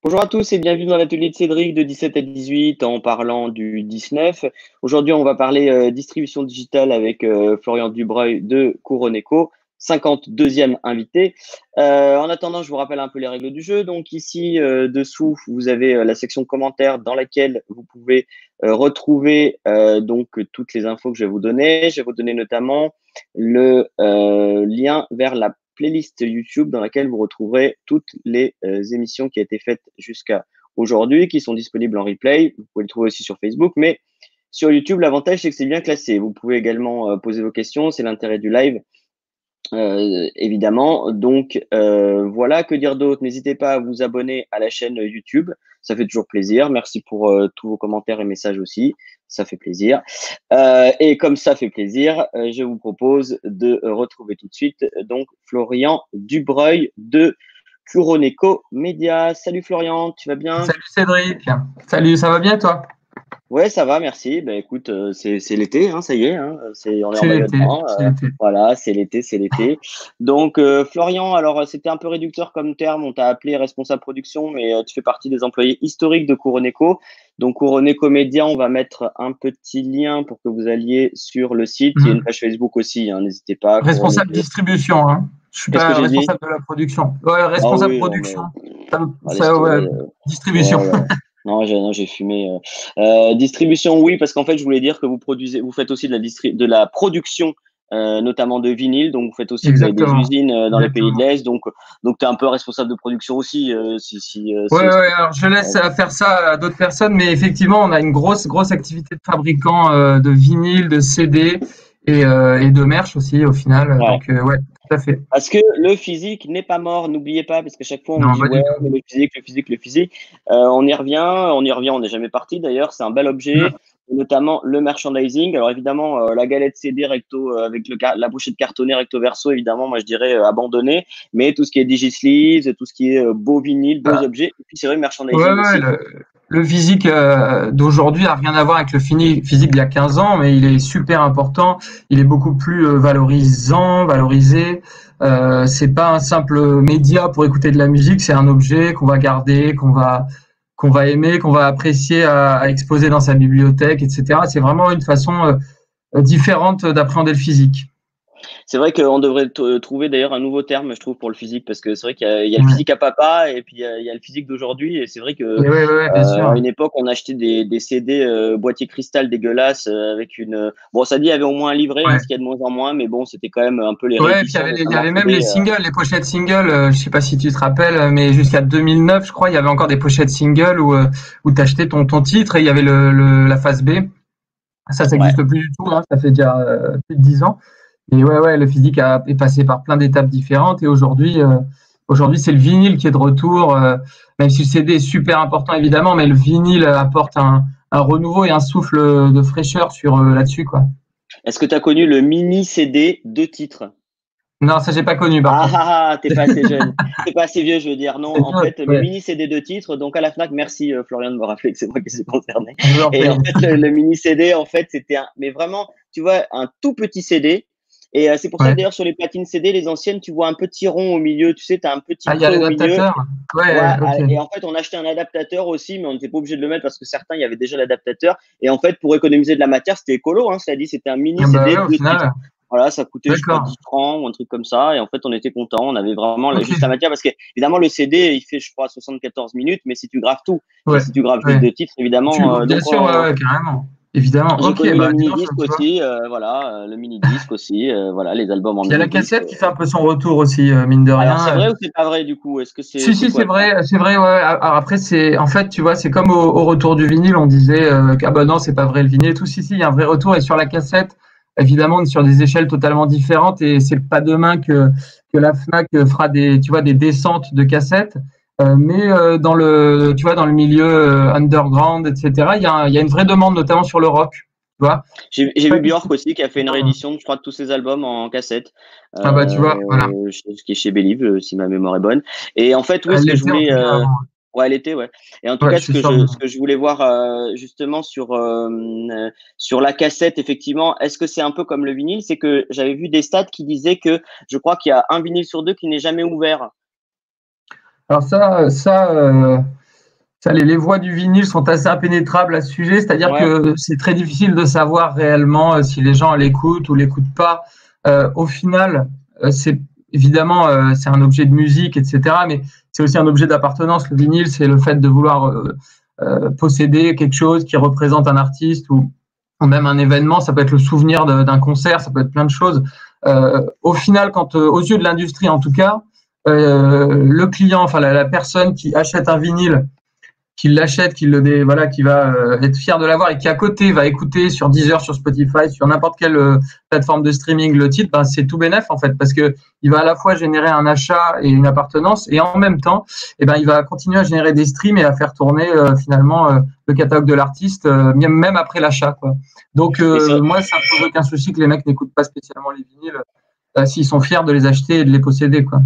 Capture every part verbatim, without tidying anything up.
Bonjour à tous et bienvenue dans l'atelier de Cédric de dix-sept à dix-huit en parlant du dix-neuf. Aujourd'hui, on va parler euh, distribution digitale avec euh, Florian Dubreuil de Couronneco, cinquante-deuxième invité. Euh, en attendant, je vous rappelle un peu les règles du jeu. Donc ici, euh, dessous, vous avez euh, la section commentaires dans laquelle vous pouvez euh, retrouver euh, donc toutes les infos que je vais vous donner. Je vais vous donner notamment le euh, lien vers la playlist YouTube dans laquelle vous retrouverez toutes les euh, émissions qui ont été faites jusqu'à aujourd'hui, qui sont disponibles en replay. Vous pouvez le trouver aussi sur Facebook, mais sur YouTube, l'avantage, c'est que c'est bien classé. Vous pouvez également euh, poser vos questions, c'est l'intérêt du live. Euh, évidemment, donc euh, voilà, que dire d'autre? N'hésitez pas à vous abonner à la chaîne YouTube, ça fait toujours plaisir. Merci pour euh, tous vos commentaires et messages aussi, ça fait plaisir. Euh, et comme ça fait plaisir, euh, je vous propose de retrouver tout de suite euh, donc Florian Dubreuil de Couronneco Média. Salut Florian, tu vas bien? Salut Cédric. Salut, ça va bien toi? Ouais, ça va, merci. Ben écoute, euh, c'est c'est l'été, hein, ça y est, hein, c'est on est en C'est maillot de l'été, bain. c'est Euh, l'été. voilà, c'est l'été, c'est l'été. Donc euh, Florian, alors euh, c'était un peu réducteur comme terme, on t'a appelé responsable production, mais euh, tu fais partie des employés historiques de Couronneco. Donc Couronneco Média, on va mettre un petit lien pour que vous alliez sur le site. Il y a une Mhm. page Facebook aussi, hein, n'hésitez pas. Responsable Couronneco. distribution, hein. Je suis Qu'est-ce que pas j'ai dit? responsable de la production. Ouais, Ah responsable oui, non production. mais Ça, allez, ça, s'il te ouais, plaît. euh, distribution. Ouais, ouais. Non, j'ai non, j'ai fumé. euh. Euh, distribution, oui, parce qu'en fait, je voulais dire que vous produisez, vous faites aussi de la distri- de la production, euh, notamment de vinyle. Donc, vous faites aussi, vous avez des Exactement. usines euh, dans les pays de Exactement. l'Est. Donc, donc, tu es un peu responsable de production aussi, euh, si, si, euh, Ouais, c'est, ouais, alors je euh, laisse euh, faire ça à d'autres personnes, mais effectivement, on a une grosse, grosse activité de fabricant euh, de vinyle, de C D et, euh, et de merch aussi au final. ouais. Donc, euh, ouais, tout à fait. Parce que le physique n'est pas mort, n'oubliez pas, parce qu'à chaque fois on me Non, dit pas ouais, du tout. mais le physique, le physique, le physique. Euh, on y revient, on y revient, on n'est jamais parti d'ailleurs, c'est un bel objet, Non. notamment le merchandising. Alors évidemment, euh, la galette C D recto euh, avec le, la pochette cartonnée recto verso, évidemment, moi je dirais euh, abandonné, mais tout ce qui est digisleeves, tout ce qui est euh, beau vinyle, beaux objets, et puis c'est vrai, le Ouais, merchandising ouais, aussi. le, le physique euh, d'aujourd'hui n'a rien à voir avec le fini- physique d'il y a quinze ans, mais il est super important. Il est beaucoup plus euh, valorisant, valorisé. Euh, c'est pas un simple média pour écouter de la musique, c'est un objet qu'on va garder, qu'on va qu'on va aimer, qu'on va apprécier à, à exposer dans sa bibliothèque, et cetera. C'est vraiment une façon euh, différente d'appréhender le physique. C'est vrai qu'on devrait t- trouver d'ailleurs un nouveau terme, je trouve, pour le physique, parce que c'est vrai qu'il y a, il y a le Ouais. physique à papa et puis il y a, il y a le physique d'aujourd'hui. Et c'est vrai que Et ouais, ouais, ouais, bien euh, sûr. à une époque, on achetait des, des C D euh, boîtier cristal dégueulasse euh, avec une. Bon, ça dit, il y avait au moins un livret, hein, Ouais. ce qu'il y a de moins en moins, mais bon, c'était quand même un peu les Ouais, et puis il y rééditions avait, les- il y récemment avait même les fondées. euh. singles, les pochettes singles. Euh, je sais pas si tu te rappelles, euh, mais jusqu'à deux mille neuf, je crois, il y avait encore des pochettes singles où, euh, où tu achetais ton, ton titre et il y avait le, le- la face B. Ça, ça Ouais. n'existe plus du tout, hein, ça fait déjà euh, plus de dix ans. Et ouais, ouais, le physique a, est passé par plein d'étapes différentes et aujourd'hui, euh, aujourd'hui, c'est le vinyle qui est de retour, euh, même si le C D est super important évidemment, mais le vinyle apporte un, un renouveau et un souffle de fraîcheur sur euh, là-dessus, quoi. Est-ce que tu as connu le mini C D deux titres? Non, ça j'ai pas connu par Ah contre. ah ah, t'es pas assez jeune, t'es pas assez vieux, je veux dire. Non, C'est en vieux, fait, le ouais, mini C D de titre, donc à la Fnac, merci euh, Florian de me rappeler que c'est moi qui suis concerné. je vous en Et prie. en fait, le, le mini C D, en fait, c'était un, mais vraiment, tu vois, un tout petit C D. Et euh, c'est pour ça que Ouais. d'ailleurs, sur les platines C D, les anciennes, tu vois un petit rond au milieu, tu sais, tu as un petit Ah, il y a creux au milieu. l'adaptateur? Ouais, Ouais, ok. à- et en fait, on achetait un adaptateur aussi, mais on n'était pas obligé de le mettre parce que certains, il y avait déjà l'adaptateur. Et en fait, pour économiser de la matière, c'était écolo, hein, cela dit, c'était un mini Ah bah ouais, C D, au deux titres. final, Voilà, ça coûtait, je crois, d'accord. dix francs ou un truc comme ça. Et en fait, on était content. On avait vraiment la, Ok. juste la matière parce que, évidemment, le C D, il fait, je crois, soixante-quatorze minutes, mais si tu graves tout, mais Ouais, si tu graves juste ouais. deux titres, Tu, évidemment, euh, bien donc, sûr, ouais, on, ouais, carrément. Évidemment. j'ai Ok, connu le bah dis donc, mini-disque tu vois. aussi, euh, voilà, euh, le mini-disque aussi, euh, voilà, les albums en Il y a la mini-disque. cassette qui fait un peu son retour aussi, euh, mine de Alors, c'est rien. vrai ou c'est pas vrai, du coup? Est-ce que c'est, Si, c'est si, c'est quoi ça? vrai, c'est vrai, ouais. Alors après, c'est, en fait, tu vois, c'est comme au, au retour du vinyle, on disait, euh, ah bah non, c'est pas vrai le vinyle et tout. Si, si, il y a un vrai retour. Et sur la cassette, évidemment, on est sur des échelles totalement différentes et c'est pas demain que, que la Fnac fera des, tu vois, des descentes de cassettes. Euh, mais euh, dans le, tu vois, dans le milieu euh, underground, et cetera, il y a, un- il y a une vraie demande, notamment sur le rock, tu vois. J'ai C'est j'ai pas vu quelque Björk chose aussi qui a fait une qui- réédition, je crois, de tous ses albums en cassette, Ah bah tu vois, voilà. euh, chez- ce qui est chez Believe, euh, si ma mémoire est bonne. Et en fait, oui, Elle ce que je l'était en voulais, tout cas euh, avant. ouais, elle était, ouais. Et en tout Ouais, cas, je ce suis que sûr. je, ce que je voulais voir euh, justement sur euh, euh, sur la cassette, effectivement, est-ce que c'est un peu comme le vinyle? C'est que j'avais vu des stats qui disaient que je crois qu'il y a un vinyle sur deux qui n'est jamais ouvert. Alors ça, ça. euh, Ça, les, les voix du vinyle sont assez impénétrables à ce sujet, c'est-à-dire Ouais. que c'est très difficile de savoir réellement euh, si les gens l'écoutent ou l'écoutent pas. Euh, au final, euh, c'est évidemment euh, c'est un objet de musique, et cetera. Mais c'est aussi un objet d'appartenance. Le vinyle, c'est le fait de vouloir euh, euh, posséder quelque chose qui représente un artiste ou, ou même un événement. Ça peut être le souvenir de, d'un concert, ça peut être plein de choses. Euh, au final, quand euh, aux yeux de l'industrie, en tout cas, euh, le client, enfin la, la personne qui achète un vinyle, qui l'achète, qui le dé, voilà, qui va euh, être fier de l'avoir et qui à côté va écouter sur Deezer, sur Spotify, sur n'importe quelle euh, plateforme de streaming le titre, ben c'est tout bénef en fait, parce que il va à la fois générer un achat et une appartenance, et en même temps, eh ben il va continuer à générer des streams et à faire tourner euh, finalement euh, le catalogue de l'artiste, euh, même même après l'achat, quoi. Donc euh, moi, ça me pose aucun souci que les mecs n'écoutent pas spécialement les vinyles euh, s'ils sont fiers de les acheter et de les posséder, quoi.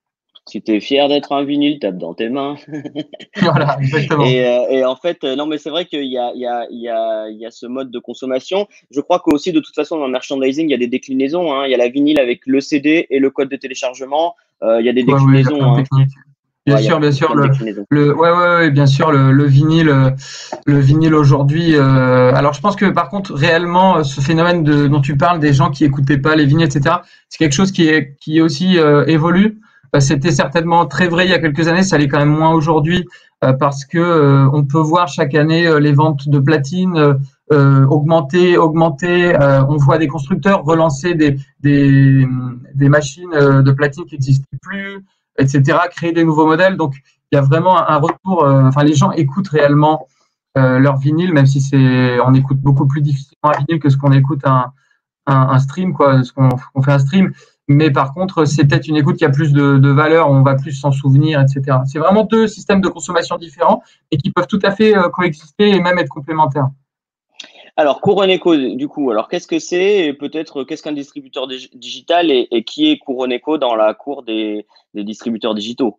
Si tu es fier d'être un vinyle, tape dans tes mains. Voilà, exactement. Et, euh, et en fait, euh, non, mais c'est vrai qu'il y a, il y, a, il y, a, il y a ce mode de consommation. Je crois qu'aussi, de toute façon, dans le merchandising, il y a des déclinaisons. Hein. Il y a la vinyle avec le C D et le code de téléchargement. Euh, il y a des Ouais, ouais, il y a plein déclinaisons. de Hein. techniques. Bien Ouais, il y a sûr, bien sûr, plein de le, déclinaisons. le, ouais, ouais, ouais, bien sûr, le, le vinyle, euh, le vinyle aujourd'hui. Euh, alors, je pense que par contre, réellement, euh, ce phénomène de, dont tu parles, des gens qui écoutaient pas les vinyles, et cetera, c'est quelque chose qui est, qui aussi euh, évolue. Euh, C'était certainement très vrai il y a quelques années, ça l'est quand même moins aujourd'hui, euh, parce que euh, on peut voir chaque année euh, les ventes de platine euh, euh, augmenter, augmenter. Euh, on voit des constructeurs relancer des, des, des machines euh, de platine qui n'existent plus, et cetera, créer des nouveaux modèles. Donc, il y a vraiment un retour. Euh, enfin, les gens écoutent réellement euh, leur vinyle, même si c'est, on écoute beaucoup plus difficilement un vinyle que ce qu'on écoute un, un, un stream, quoi, ce qu'on on fait un stream. Mais par contre, c'est peut-être une écoute qui a plus de, de valeur, on va plus s'en souvenir, et cetera. C'est vraiment deux systèmes de consommation différents et qui peuvent tout à fait euh, coexister et même être complémentaires. Alors, Couronneco, du coup, alors qu'est-ce que c'est et peut-être qu'est-ce qu'un distributeur dig- digital et, et qui est Couronneco dans la cour des, des distributeurs digitaux?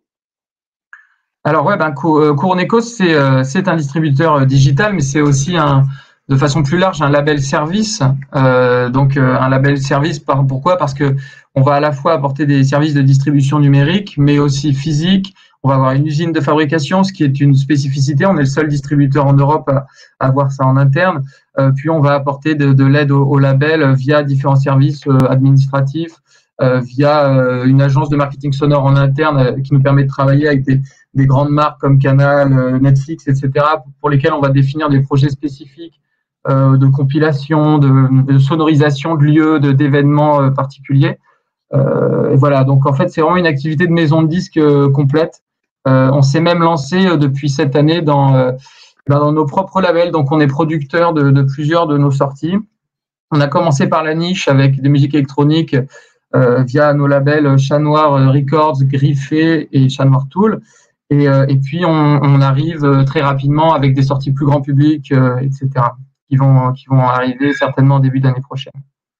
Alors ouais, ben Couronneco, c'est euh, c'est un distributeur euh, digital, mais c'est aussi un, de façon plus large, un label service. Euh, donc euh, un label service, par, pourquoi? Parce que on va à la fois apporter des services de distribution numérique, mais aussi physique. On va avoir une usine de fabrication, ce qui est une spécificité. On est le seul distributeur en Europe à, à avoir ça en interne. Euh, puis on va apporter de, de l'aide au, au label via différents services euh, administratifs, euh, via euh, une agence de marketing sonore en interne euh, qui nous permet de travailler avec des des grandes marques comme Canal, Netflix, et cetera, pour lesquelles on va définir des projets spécifiques euh, de compilation, de, de sonorisation de lieux, de, d'événements euh, particuliers. Euh, et voilà, donc en fait, c'est vraiment une activité de maison de disques euh, complète. Euh, on s'est même lancé euh, depuis cette année dans, euh, dans nos propres labels, donc on est producteur de, de plusieurs de nos sorties. On a commencé par la niche avec des musiques électroniques euh, via nos labels Chat Noir Records, Griffé et Chat Noir Tool. Et, euh, et puis, on, on arrive euh, très rapidement avec des sorties plus grand public, euh, et cetera, qui vont, qui vont arriver certainement au début d'année prochaine.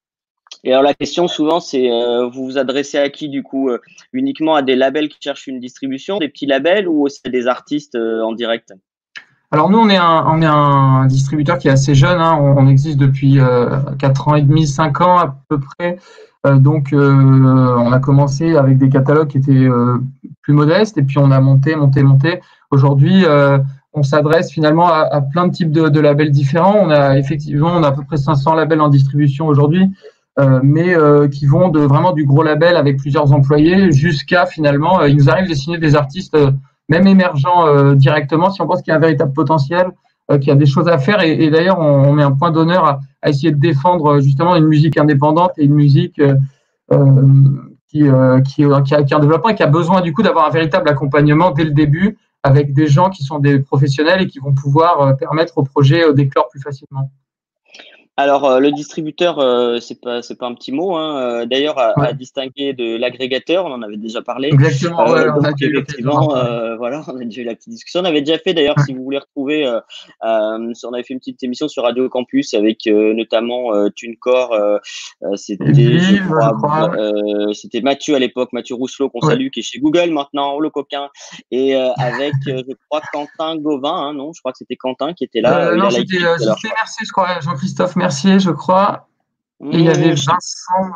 Et alors la question souvent c'est euh, vous vous adressez à qui du coup euh, uniquement à des labels qui cherchent une distribution, des petits labels ou aussi à des artistes euh, en direct? Alors nous, on est un, on est un distributeur qui est assez jeune, hein. On, on existe depuis euh, quatre ans et demi, cinq ans à peu près. Euh, donc, euh, on a commencé avec des catalogues qui étaient euh, plus modestes et puis on a monté, monté, monté. Aujourd'hui, euh, on s'adresse finalement à, à plein de types de, de labels différents. On a effectivement, on a à peu près cinq cents labels en distribution aujourd'hui, euh, mais euh, qui vont de vraiment du gros label avec plusieurs employés jusqu'à finalement, euh, il nous arrive de signer des artistes euh, même émergents euh, directement si on pense qu'il y a un véritable potentiel, euh, qu'il y a des choses à faire. Et, et d'ailleurs, on, on met un point d'honneur à, à essayer de défendre justement une musique indépendante et une musique euh, euh, qui, euh, qui, qui, a, qui est en développement et qui a besoin du coup d'avoir un véritable accompagnement dès le début avec des gens qui sont des professionnels et qui vont pouvoir euh, permettre au projet euh, d'éclore plus facilement. Alors euh, le distributeur, euh, c'est pas c'est pas un petit mot, hein. Euh, d'ailleurs, à, Ouais, à distinguer de l'agrégateur, on en avait déjà parlé. exactement, ouais, Euh, on donc a déjà eu l'occasion d'en effectivement, parler. euh, voilà, on a déjà eu la petite discussion. On avait déjà fait d'ailleurs, Ouais. si vous voulez retrouver, euh, euh, on avait fait une petite émission sur Radio Campus avec euh, notamment euh, TuneCore. Euh, euh, Et c'était, je Vive, je crois, crois. euh, c'était Mathieu à l'époque, Mathieu Rousselot qu'on Ouais. salue, qui est chez Google maintenant, oh, le coquin. Et euh, avec, euh, je crois, Quentin Gauvin, hein, non, je crois que c'était Quentin qui était là. Euh, Euh, il non, a live c'était tweet euh, tout à l'heure, je c'était crois. Mercier, je crois, Jean-Christophe Mercier, je crois. Et il y avait Mmh, je Vincent,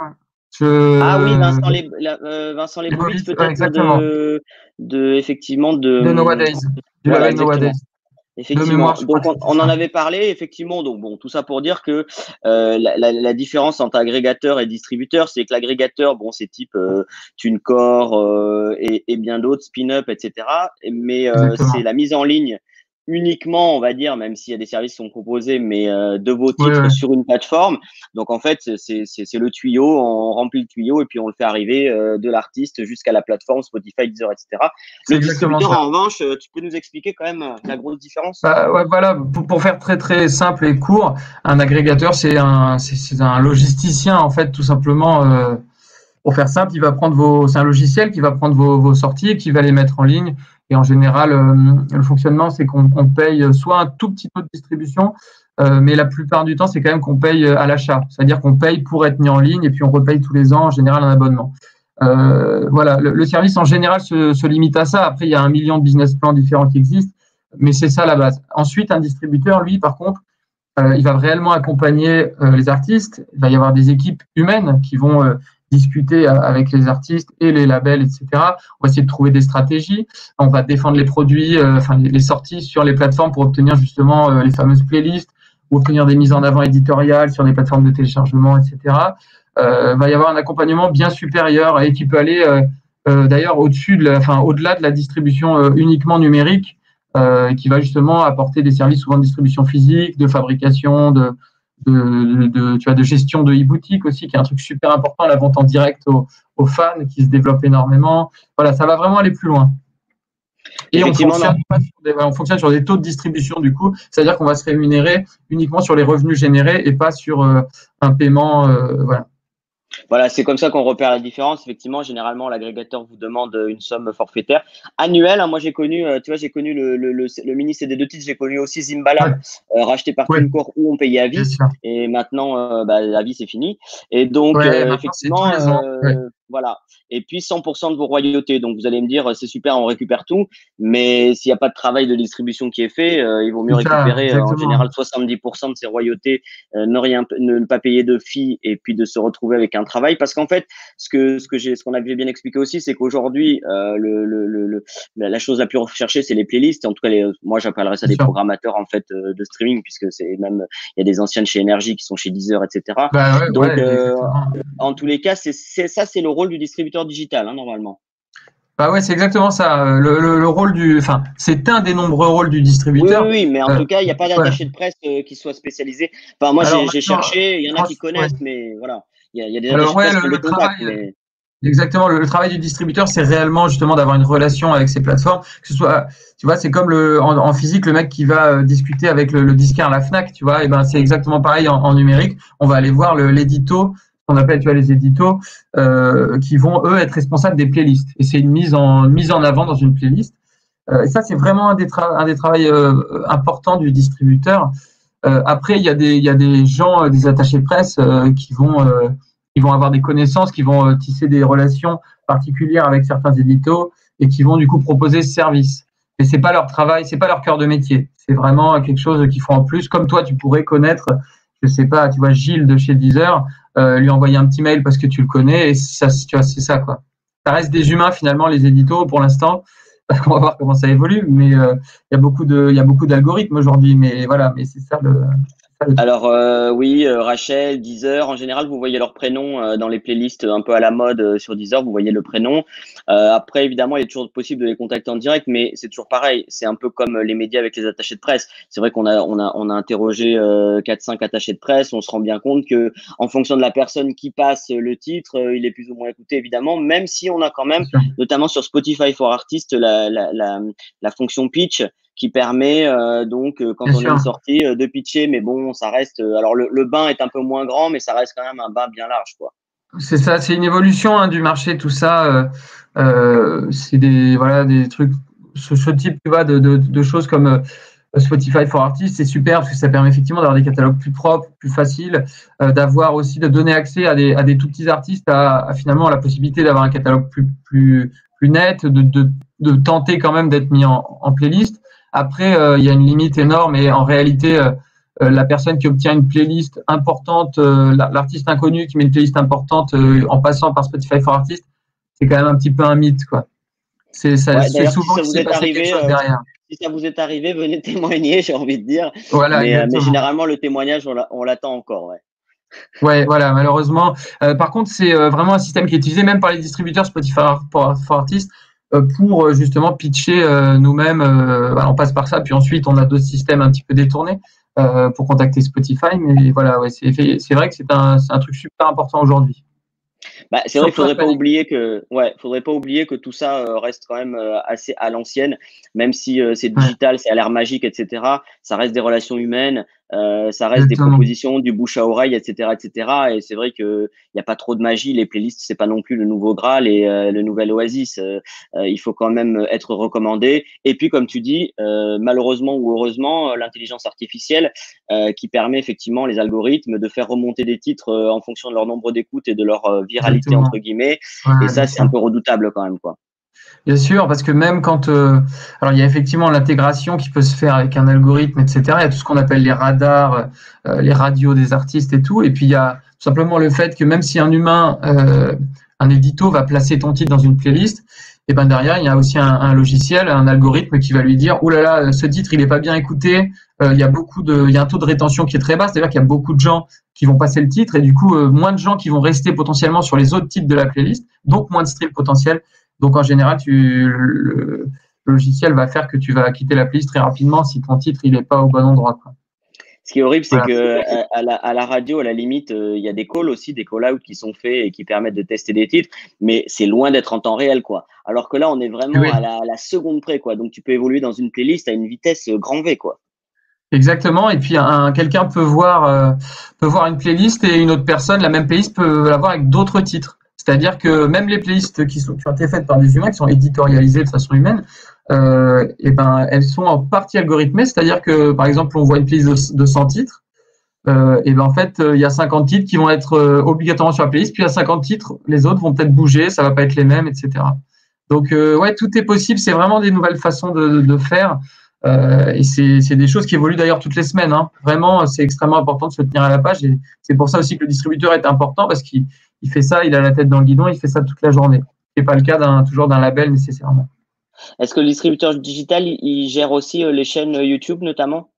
Ah oui, je... Vincent, Les, la- euh, Vincent Lebovitz Lebovitz, ouais, peut-être exactement, de, de effectivement de de Nowadays, du label voilà exactement. Nowadays. Effectivement. mémoire. Donc, on, on en avait parlé, effectivement. Donc, bon, tout ça pour dire que euh, la, la, la différence entre agrégateur et distributeur, c'est que l'agrégateur, bon, c'est type euh, TuneCore euh, et, et bien d'autres, SpinUp, et cetera. Mais euh, c'est Exactement. la mise en ligne uniquement, on va dire, même s'il y a des services qui sont proposés, mais euh, de vos Ouais, titres ouais. sur une plateforme. Donc, en fait, c'est c'est le tuyau, on remplit le tuyau et puis on le fait arriver euh, de l'artiste jusqu'à la plateforme Spotify, Deezer, et cetera. C'est Le exactement distributeur, ça. en revanche, tu peux nous expliquer quand même la grosse différence? Bah, ouais, voilà, pour, pour faire très très simple et court, un agrégateur, c'est un, c'est c'est un logisticien en fait, tout simplement. Euh, pour faire simple, il va prendre vos, c'est un logiciel qui va prendre vos, vos sorties et qui va les mettre en ligne. Et en général, euh, le fonctionnement, c'est qu'on on paye soit un tout petit peu de distribution, euh, mais la plupart du temps, c'est quand même qu'on paye à l'achat. C'est-à-dire qu'on paye pour être mis en ligne et puis on repaye tous les ans en général un abonnement. Euh, voilà, le, le service en général se, se limite à ça. Après, il y a un million de business plans différents qui existent, mais c'est ça la base. Ensuite, un distributeur, lui, par contre, euh, il va réellement accompagner euh, les artistes. Il va y avoir des équipes humaines qui vont euh, discuter avec les artistes et les labels, et cetera. On va essayer de trouver des stratégies. On va défendre les produits, euh, enfin les, les sorties sur les plateformes pour obtenir justement euh, les fameuses playlists ou obtenir des mises en avant éditoriales sur les plateformes de téléchargement, et cetera. Euh, il va y avoir un accompagnement bien supérieur et qui peut aller euh, euh, d'ailleurs au-dessus, de la, enfin au-delà de la distribution euh, uniquement numérique, euh, qui va justement apporter des services souvent de distribution physique, de fabrication, de, de, de, tu vois, de gestion de e-boutique aussi, qui est un truc super important, la vente en direct aux, aux fans qui se développe énormément. Voilà, ça va vraiment aller plus loin. Et on fonctionne, pas sur des, on fonctionne sur des taux de distribution du coup, c'est-à-dire qu'on va se rémunérer uniquement sur les revenus générés et pas sur euh, un paiement. Euh, voilà. Voilà, c'est comme ça qu'on repère la différence. Effectivement, généralement, l'agrégateur vous demande une somme forfaitaire annuelle. Hein, moi, j'ai connu, tu vois, j'ai connu le, le, le, le mini C D de titres, j'ai connu aussi Zimbalab, Ouais. euh, racheté par Ouais. TuneCore où on payait à vie. Et maintenant, euh, bah, la vie, c'est fini. Et donc, ouais, euh, maintenant, effectivement, tous les ans. euh, Ouais. voilà. Et puis, cent pour cent de vos royautés. Donc, vous allez me dire, c'est super, on récupère tout. Mais s'il n'y a pas de travail de distribution qui est fait, euh, il vaut mieux Ça, récupérer euh, en général soixante-dix pour cent de ces royautés, euh, ne rien, ne pas payer de fee et puis de se retrouver avec un travail. Parce qu'en fait, ce que ce que j'ai, ce qu'on avait bien expliqué aussi, c'est qu'aujourd'hui, euh, le, le, le, la chose la plus recherchée, c'est les playlists. En tout cas, les, moi, j'appellerais ça des programmateurs en fait euh, de streaming, puisque c'est même, il y a des anciens de chez Energy qui sont chez Deezer, et cetera. Bah ouais, Donc, ouais, euh, en tous les cas, c'est ça, c'est le rôle du distributeur digital, hein, normalement. Bah ouais, c'est exactement ça. Le, le, le rôle du, enfin, c'est un des nombreux rôles du Oui, distributeur. oui, oui, mais en euh, tout cas, il n'y a pas d'attaché de presse euh, qui soit spécialisé. Enfin, moi, j'ai cherché, il y en a qui connaissent, ouais. Mais voilà, il y, y a des attachés Alors, ouais, de presse le, qui ont des le contacts. Travail, mais... Exactement, le, le travail du distributeur, c'est réellement justement d'avoir une relation avec ces plateformes. Que ce soit, tu vois, c'est comme le en, en physique, le mec qui va discuter avec le, le disquaire, la Fnac, tu vois, et ben c'est exactement pareil en, en numérique. On va aller voir l'édito, qu'on appelle, tu vois, les éditos, euh, qui vont eux être responsables des playlists. Et c'est une mise en mise en avant dans une playlist. Euh, et ça, c'est vraiment un des tra un des travails euh, importants du distributeur. Euh, après, il y a des il y a des gens, des attachés de presse euh, qui vont euh, ils vont avoir des connaissances, qui vont euh, tisser des relations particulières avec certains éditos et qui vont du coup proposer ce service. Mais c'est pas leur travail, c'est pas leur cœur de métier. C'est vraiment quelque chose qu'ils font en plus. Comme toi, tu pourrais connaître, je sais pas, tu vois, Gilles de chez Deezer, euh, lui envoyer un petit mail parce que tu le connais et ça, tu vois, c'est ça quoi. Ça reste des humains finalement, les éditos pour l'instant. Parce qu'on va voir comment ça évolue, mais il euh, y a beaucoup de, il y a beaucoup d'algorithmes aujourd'hui, mais voilà, mais c'est ça le. Alors euh, oui, euh, Rachel, Deezer, en général, vous voyez leur prénom euh, dans les playlists un peu à la mode euh, sur Deezer, vous voyez le prénom. Euh, après, évidemment, il est toujours possible de les contacter en direct, mais c'est toujours pareil. C'est un peu comme les médias avec les attachés de presse. C'est vrai qu'on a on a on a interrogé euh, quatre cinq attachés de presse. On se rend bien compte que en fonction de la personne qui passe le titre, euh, il est plus ou moins écouté, évidemment. Même si on a quand même, notamment sur Spotify for Artists, la la la, la fonction pitch, qui permet euh, donc quand bien on sûr. a une sortie euh, de pitcher, mais bon, ça reste. Euh, alors le, le bain est un peu moins grand, mais ça reste quand même un bain bien large, quoi. C'est ça, c'est une évolution hein, du marché, tout ça. Euh, euh, c'est des voilà des trucs, ce, ce type tu vois de, de, de choses comme euh, Spotify for Artists, c'est super parce que ça permet effectivement d'avoir des catalogues plus propres, plus faciles, euh, d'avoir aussi de donner accès à des à des tout petits artistes, à, à finalement la possibilité d'avoir un catalogue plus plus plus net, de de, de tenter quand même d'être mis en, en playlist. Après, euh, il y a une limite énorme et en réalité, euh, la personne qui obtient une playlist importante, euh, l'artiste inconnu qui met une playlist importante euh, en passant par Spotify for Artists, c'est quand même un petit peu un mythe, quoi. C'est ouais, souvent si qu'il s'est passé arrivé, quelque chose derrière. si ça vous est arrivé, venez témoigner, j'ai envie de dire. Voilà, Mais, euh, mais exactement. généralement, le témoignage, on l'a- on l'attend encore. Ouais. Ouais, voilà, malheureusement. Euh, par contre, c'est euh, vraiment un système qui est utilisé même par les distributeurs Spotify for, for Artists euh, pour euh, justement pitcher euh, nous-mêmes. Euh, voilà, on passe par ça, puis ensuite on a d'autres systèmes un petit peu détournés euh, pour contacter Spotify. Mais voilà, ouais, c'est c'est vrai que c'est un, c'est un truc super important aujourd'hui. Bah, c'est vrai qu'il Surtout faudrait après pas les. oublier que, ouais, faudrait pas oublier que tout ça euh, reste quand même euh, assez à l'ancienne, même si euh, c'est Ouais, digital, c'est à l'air magique, et cetera. Ça reste des relations humaines, euh, ça reste des exactement. propositions, du bouche à oreille, et cetera, et cetera. Et c'est vrai que il y a pas trop de magie. Les playlists, c'est pas non plus le nouveau Graal et euh, le nouvel Oasis. Euh, euh, il faut quand même être recommandé. Et puis, comme tu dis, euh, malheureusement ou heureusement, euh, l'intelligence artificielle euh, qui permet effectivement les algorithmes de faire remonter des titres euh, en fonction de leur nombre d'écoutes et de leur euh, viralité entre Exactement. guillemets. Et Ouais, ça, bien c'est un sûr. peu redoutable quand même, quoi. Bien sûr, parce que même quand, euh, alors il y a effectivement l'intégration qui peut se faire avec un algorithme, et cetera. Il y a tout ce qu'on appelle les radars, euh, les radios des artistes et tout. Et puis il y a tout simplement le fait que même si un humain, euh, un édito va placer ton titre dans une playlist, et ben derrière il y a aussi un, un logiciel, un algorithme qui va lui dire, oh là là, ce titre il est pas bien écouté. Euh, il y a beaucoup de, il y a un taux de rétention qui est très bas, c'est-à-dire qu'il y a beaucoup de gens qui vont passer le titre et du coup euh, moins de gens qui vont rester potentiellement sur les autres titres de la playlist, donc moins de streams potentiels. Donc en général, tu, le, le logiciel va faire que tu vas quitter la playlist très rapidement si ton titre il est pas au bon endroit, quoi. Ce qui est horrible, c'est Voilà. que à, à la, à la radio, à la limite, euh, il y a des calls aussi, des call-outs qui sont faits et qui permettent de tester des titres, mais c'est loin d'être en temps réel, quoi. Alors que là, on est vraiment Oui, à la, à la seconde près, quoi. Donc, tu peux évoluer dans une playlist à une vitesse euh, grand V, quoi. exactement. Et puis un, quelqu'un peut voir euh, peut voir une playlist et une autre personne, la même playlist peut la voir avec d'autres titres. C'est-à-dire que même les playlists qui sont qui ont été faites par des humains, qui sont éditorialisées de façon humaine, euh, et ben elles sont en partie algorithmées. C'est-à-dire que par exemple, on voit une playlist de, de cent titres. Euh, et ben en fait, euh, il y a cinquante titres qui vont être euh, obligatoirement sur la playlist, puis il y a cinquante titres, les autres vont peut-être bouger, ça va pas être les mêmes, et cetera. Donc euh, ouais, tout est possible. C'est vraiment des nouvelles façons de, de faire, euh, et c'est c'est des choses qui évoluent d'ailleurs toutes les semaines. Hein. Vraiment, c'est extrêmement important de se tenir à la page, et c'est pour ça aussi que le distributeur est important parce qu'il il fait ça, il a la tête dans le guidon, il fait ça toute la journée. C'est pas le cas d'un toujours d'un label nécessairement. Est-ce que le distributeur digital, il, il gère aussi euh, les chaînes euh, YouTube, notamment?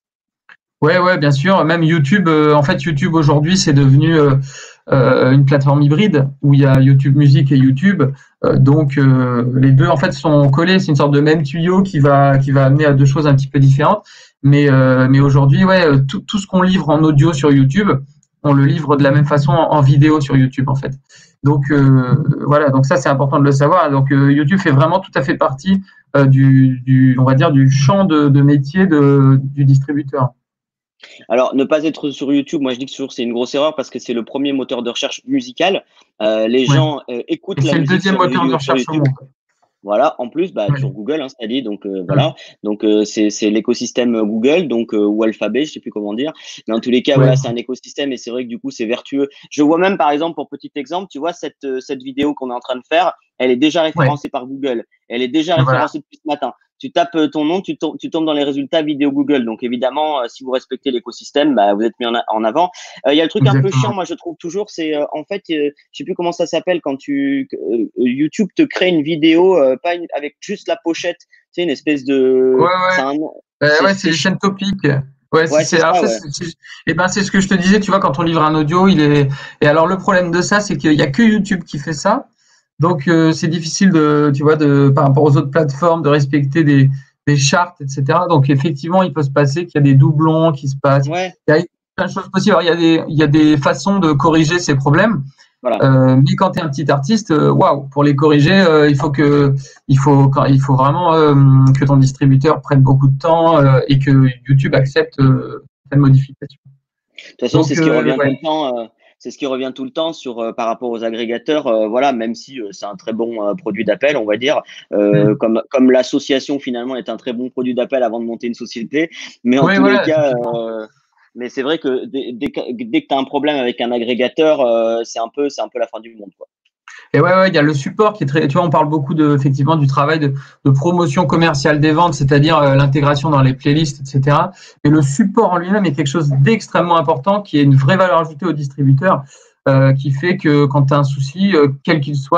Ouais, ouais, bien sûr. Même YouTube, euh, en fait, YouTube aujourd'hui, c'est devenu euh, euh, une plateforme hybride où il y a YouTube Music et YouTube. Euh, donc, euh, les deux, en fait, sont collés. C'est une sorte de même tuyau qui va qui va amener à deux choses un petit peu différentes. Mais euh, mais aujourd'hui, ouais, euh, tout, tout ce qu'on livre en audio sur YouTube, on le livre de la même façon en, en vidéo sur YouTube, en fait. Donc euh, voilà. Donc ça, c'est important de le savoir. Donc euh, YouTube fait vraiment tout à fait partie euh, du, du, on va dire, du champ de, de métier de, du distributeur. Alors, ne pas être sur YouTube, moi je dis que toujours c'est une grosse erreur parce que c'est le premier moteur de recherche musical. Euh, les Ouais. gens euh, Et écoutent la c'est le musique deuxième sur, moteur de You- sur recherche au YouTube. monde. Voilà, en plus, bah, Ouais. sur Google, hein, c'est-à-dire, donc euh, Mm. voilà, donc euh, c'est c'est l'écosystème euh, Google, donc euh, ou Alphabet, je sais plus comment dire, mais en tous les cas, Ouais. voilà, c'est un écosystème et c'est vrai que du coup, c'est vertueux. Je vois même, par exemple, pour petit exemple, tu vois cette euh, cette vidéo qu'on est en train de faire, elle est déjà Ouais. référencée par Google, elle est déjà Et voilà. référencée depuis ce matin. Tu tapes euh, ton nom, tu, tom- tu tombes dans les résultats vidéo Google. Donc évidemment, euh, si vous respectez l'écosystème, bah, vous êtes mis en, a- en avant. Euh, Il y a le truc un peu chiant, Exactement. moi je trouve toujours, c'est euh, en fait, euh, je sais plus comment ça s'appelle quand tu euh, YouTube te crée une vidéo, euh, pas une- avec juste la pochette, tu sais, une espèce Ouais, de, c'est ouais. un nom, Euh, c'est ouais, c'est c'est les chi- chaînes topiques. Ouais, c'est, ouais, c'est c'est, alors ça, ça, ouais. c'est, c'est- eh ben, c'est ce que je te disais, tu vois, quand on livre un audio, il est, et alors le problème de ça, c'est qu'il y a que YouTube qui fait ça. Donc, euh, c'est difficile de, tu vois, de, par rapport aux autres plateformes, de respecter des, des chartes, et cetera. Donc, effectivement, il peut se passer qu'il y a des doublons qui se passent. Ouais, Il y a plein de choses possibles. Alors, il y a des, il y a des façons de corriger ces problèmes. voilà. Euh, mais quand tu es un petit artiste, euh, waouh, pour les corriger, euh, il faut que, il faut, quand, il faut vraiment euh, que ton distributeur prenne beaucoup de temps euh, et que YouTube accepte euh, certaines modifications. De toute façon, c'est Donc, ce qui euh, revient tout ouais. le temps. Euh, c'est ce qui revient tout le temps sur euh, par rapport aux agrégateurs. Euh, voilà, même si euh, c'est un très bon euh, produit d'appel, on va dire, euh, Mm. comme comme l'association finalement est un très bon produit d'appel avant de monter une société. Mais en Oui, tous les voilà, cas, effectivement. euh, mais c'est vrai que dès, dès que, dès que tu as un problème avec un agrégateur, euh, c'est un peu c'est un peu la fin du monde, quoi. Et ouais, ouais, il y a le support qui est très. Tu vois, on parle beaucoup de, effectivement, du travail de, de promotion commerciale des ventes, c'est-à-dire euh, l'intégration dans les playlists, et cetera. Mais le support en lui-même est quelque chose d'extrêmement important, qui est une vraie valeur ajoutée au distributeur, euh, qui fait que quand tu as un souci, euh, quel qu'il soit,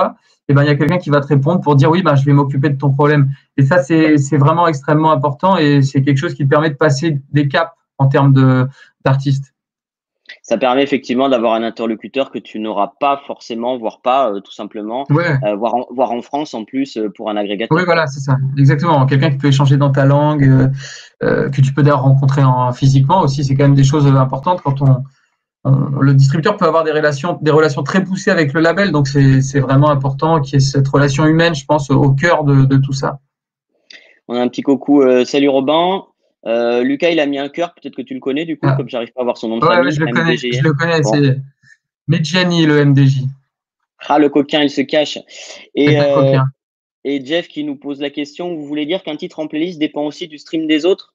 eh ben, il y a quelqu'un qui va te répondre pour dire oui, ben, je vais m'occuper de ton problème. Et ça, c'est, c'est vraiment extrêmement important et c'est quelque chose qui te permet de passer des caps en termes de, d'artiste. Ça permet effectivement d'avoir un interlocuteur que tu n'auras pas forcément, voire pas, euh, tout simplement, Ouais, euh, voire, en, voire en France en plus euh, pour un oui, agrégateur, quoi. voilà, c'est ça. Exactement. Quelqu'un qui peut échanger dans ta langue, euh, euh, que tu peux d'ailleurs rencontrer en, physiquement aussi. C'est quand même des choses importantes quand on, on- le distributeur peut avoir des relations, des relations très poussées avec le label. Donc, c'est, c'est vraiment important qu'il y ait cette relation humaine, je pense, au cœur de, de tout ça. On a un petit coucou. Euh, salut Robin. Euh, Lucas, il a mis un cœur. Peut-être que tu le connais du coup, Ah, comme j'arrive pas à voir son nom de ouais, ouais, famille. je le connais, je M D G N. le connais. Bon. C'est Medjani, le M D J. Ah, le coquin, il se cache. C'est Et, un euh, coquin. et Jeff qui nous pose la question, vous voulez dire qu'un titre en playlist dépend aussi du stream des autres?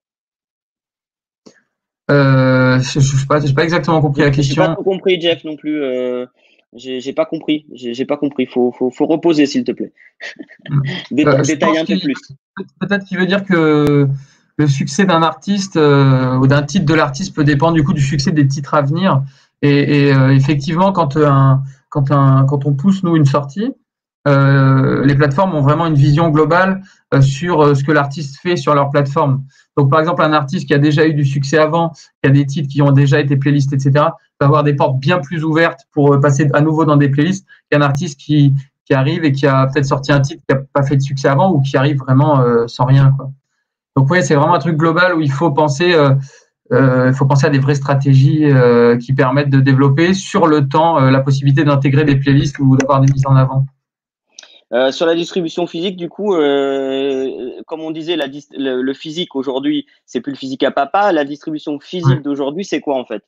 Euh, je n'ai pas, j'ai pas exactement compris la J'ai pas question. tout compris, Jeff, non plus. Euh, j'ai j'ai pas compris. J'ai j'ai pas compris. Faut, faut, faut reposer, s'il te plaît. Déta- Euh, je détaille pense un peu qu'il plus. peut-être qu'il veut dire que le succès d'un artiste euh, ou d'un titre de l'artiste peut dépendre du coup du succès des titres à venir. Et, et euh, effectivement, quand un, quand un, quand on pousse nous une sortie, euh, les plateformes ont vraiment une vision globale euh, sur euh, ce que l'artiste fait sur leur plateforme. Donc, par exemple, un artiste qui a déjà eu du succès avant, qui a des titres qui ont déjà été playlistés, et cetera, va avoir des portes bien plus ouvertes pour euh, passer à nouveau dans des playlists qu'un artiste qui, qui arrive et qui a peut-être sorti un titre qui n'a pas fait de succès avant ou qui arrive vraiment euh, sans rien, quoi. Donc, oui, c'est vraiment un truc global où il faut penser, euh, euh, il faut penser à des vraies stratégies euh, qui permettent de développer sur le temps euh, la possibilité d'intégrer des playlists ou d'avoir des mises en avant. Euh, sur la distribution physique, du coup, euh, comme on disait, la dis- le, le physique aujourd'hui, c'est plus le physique à papa. La distribution Ouais. physique d'aujourd'hui, c'est quoi en fait?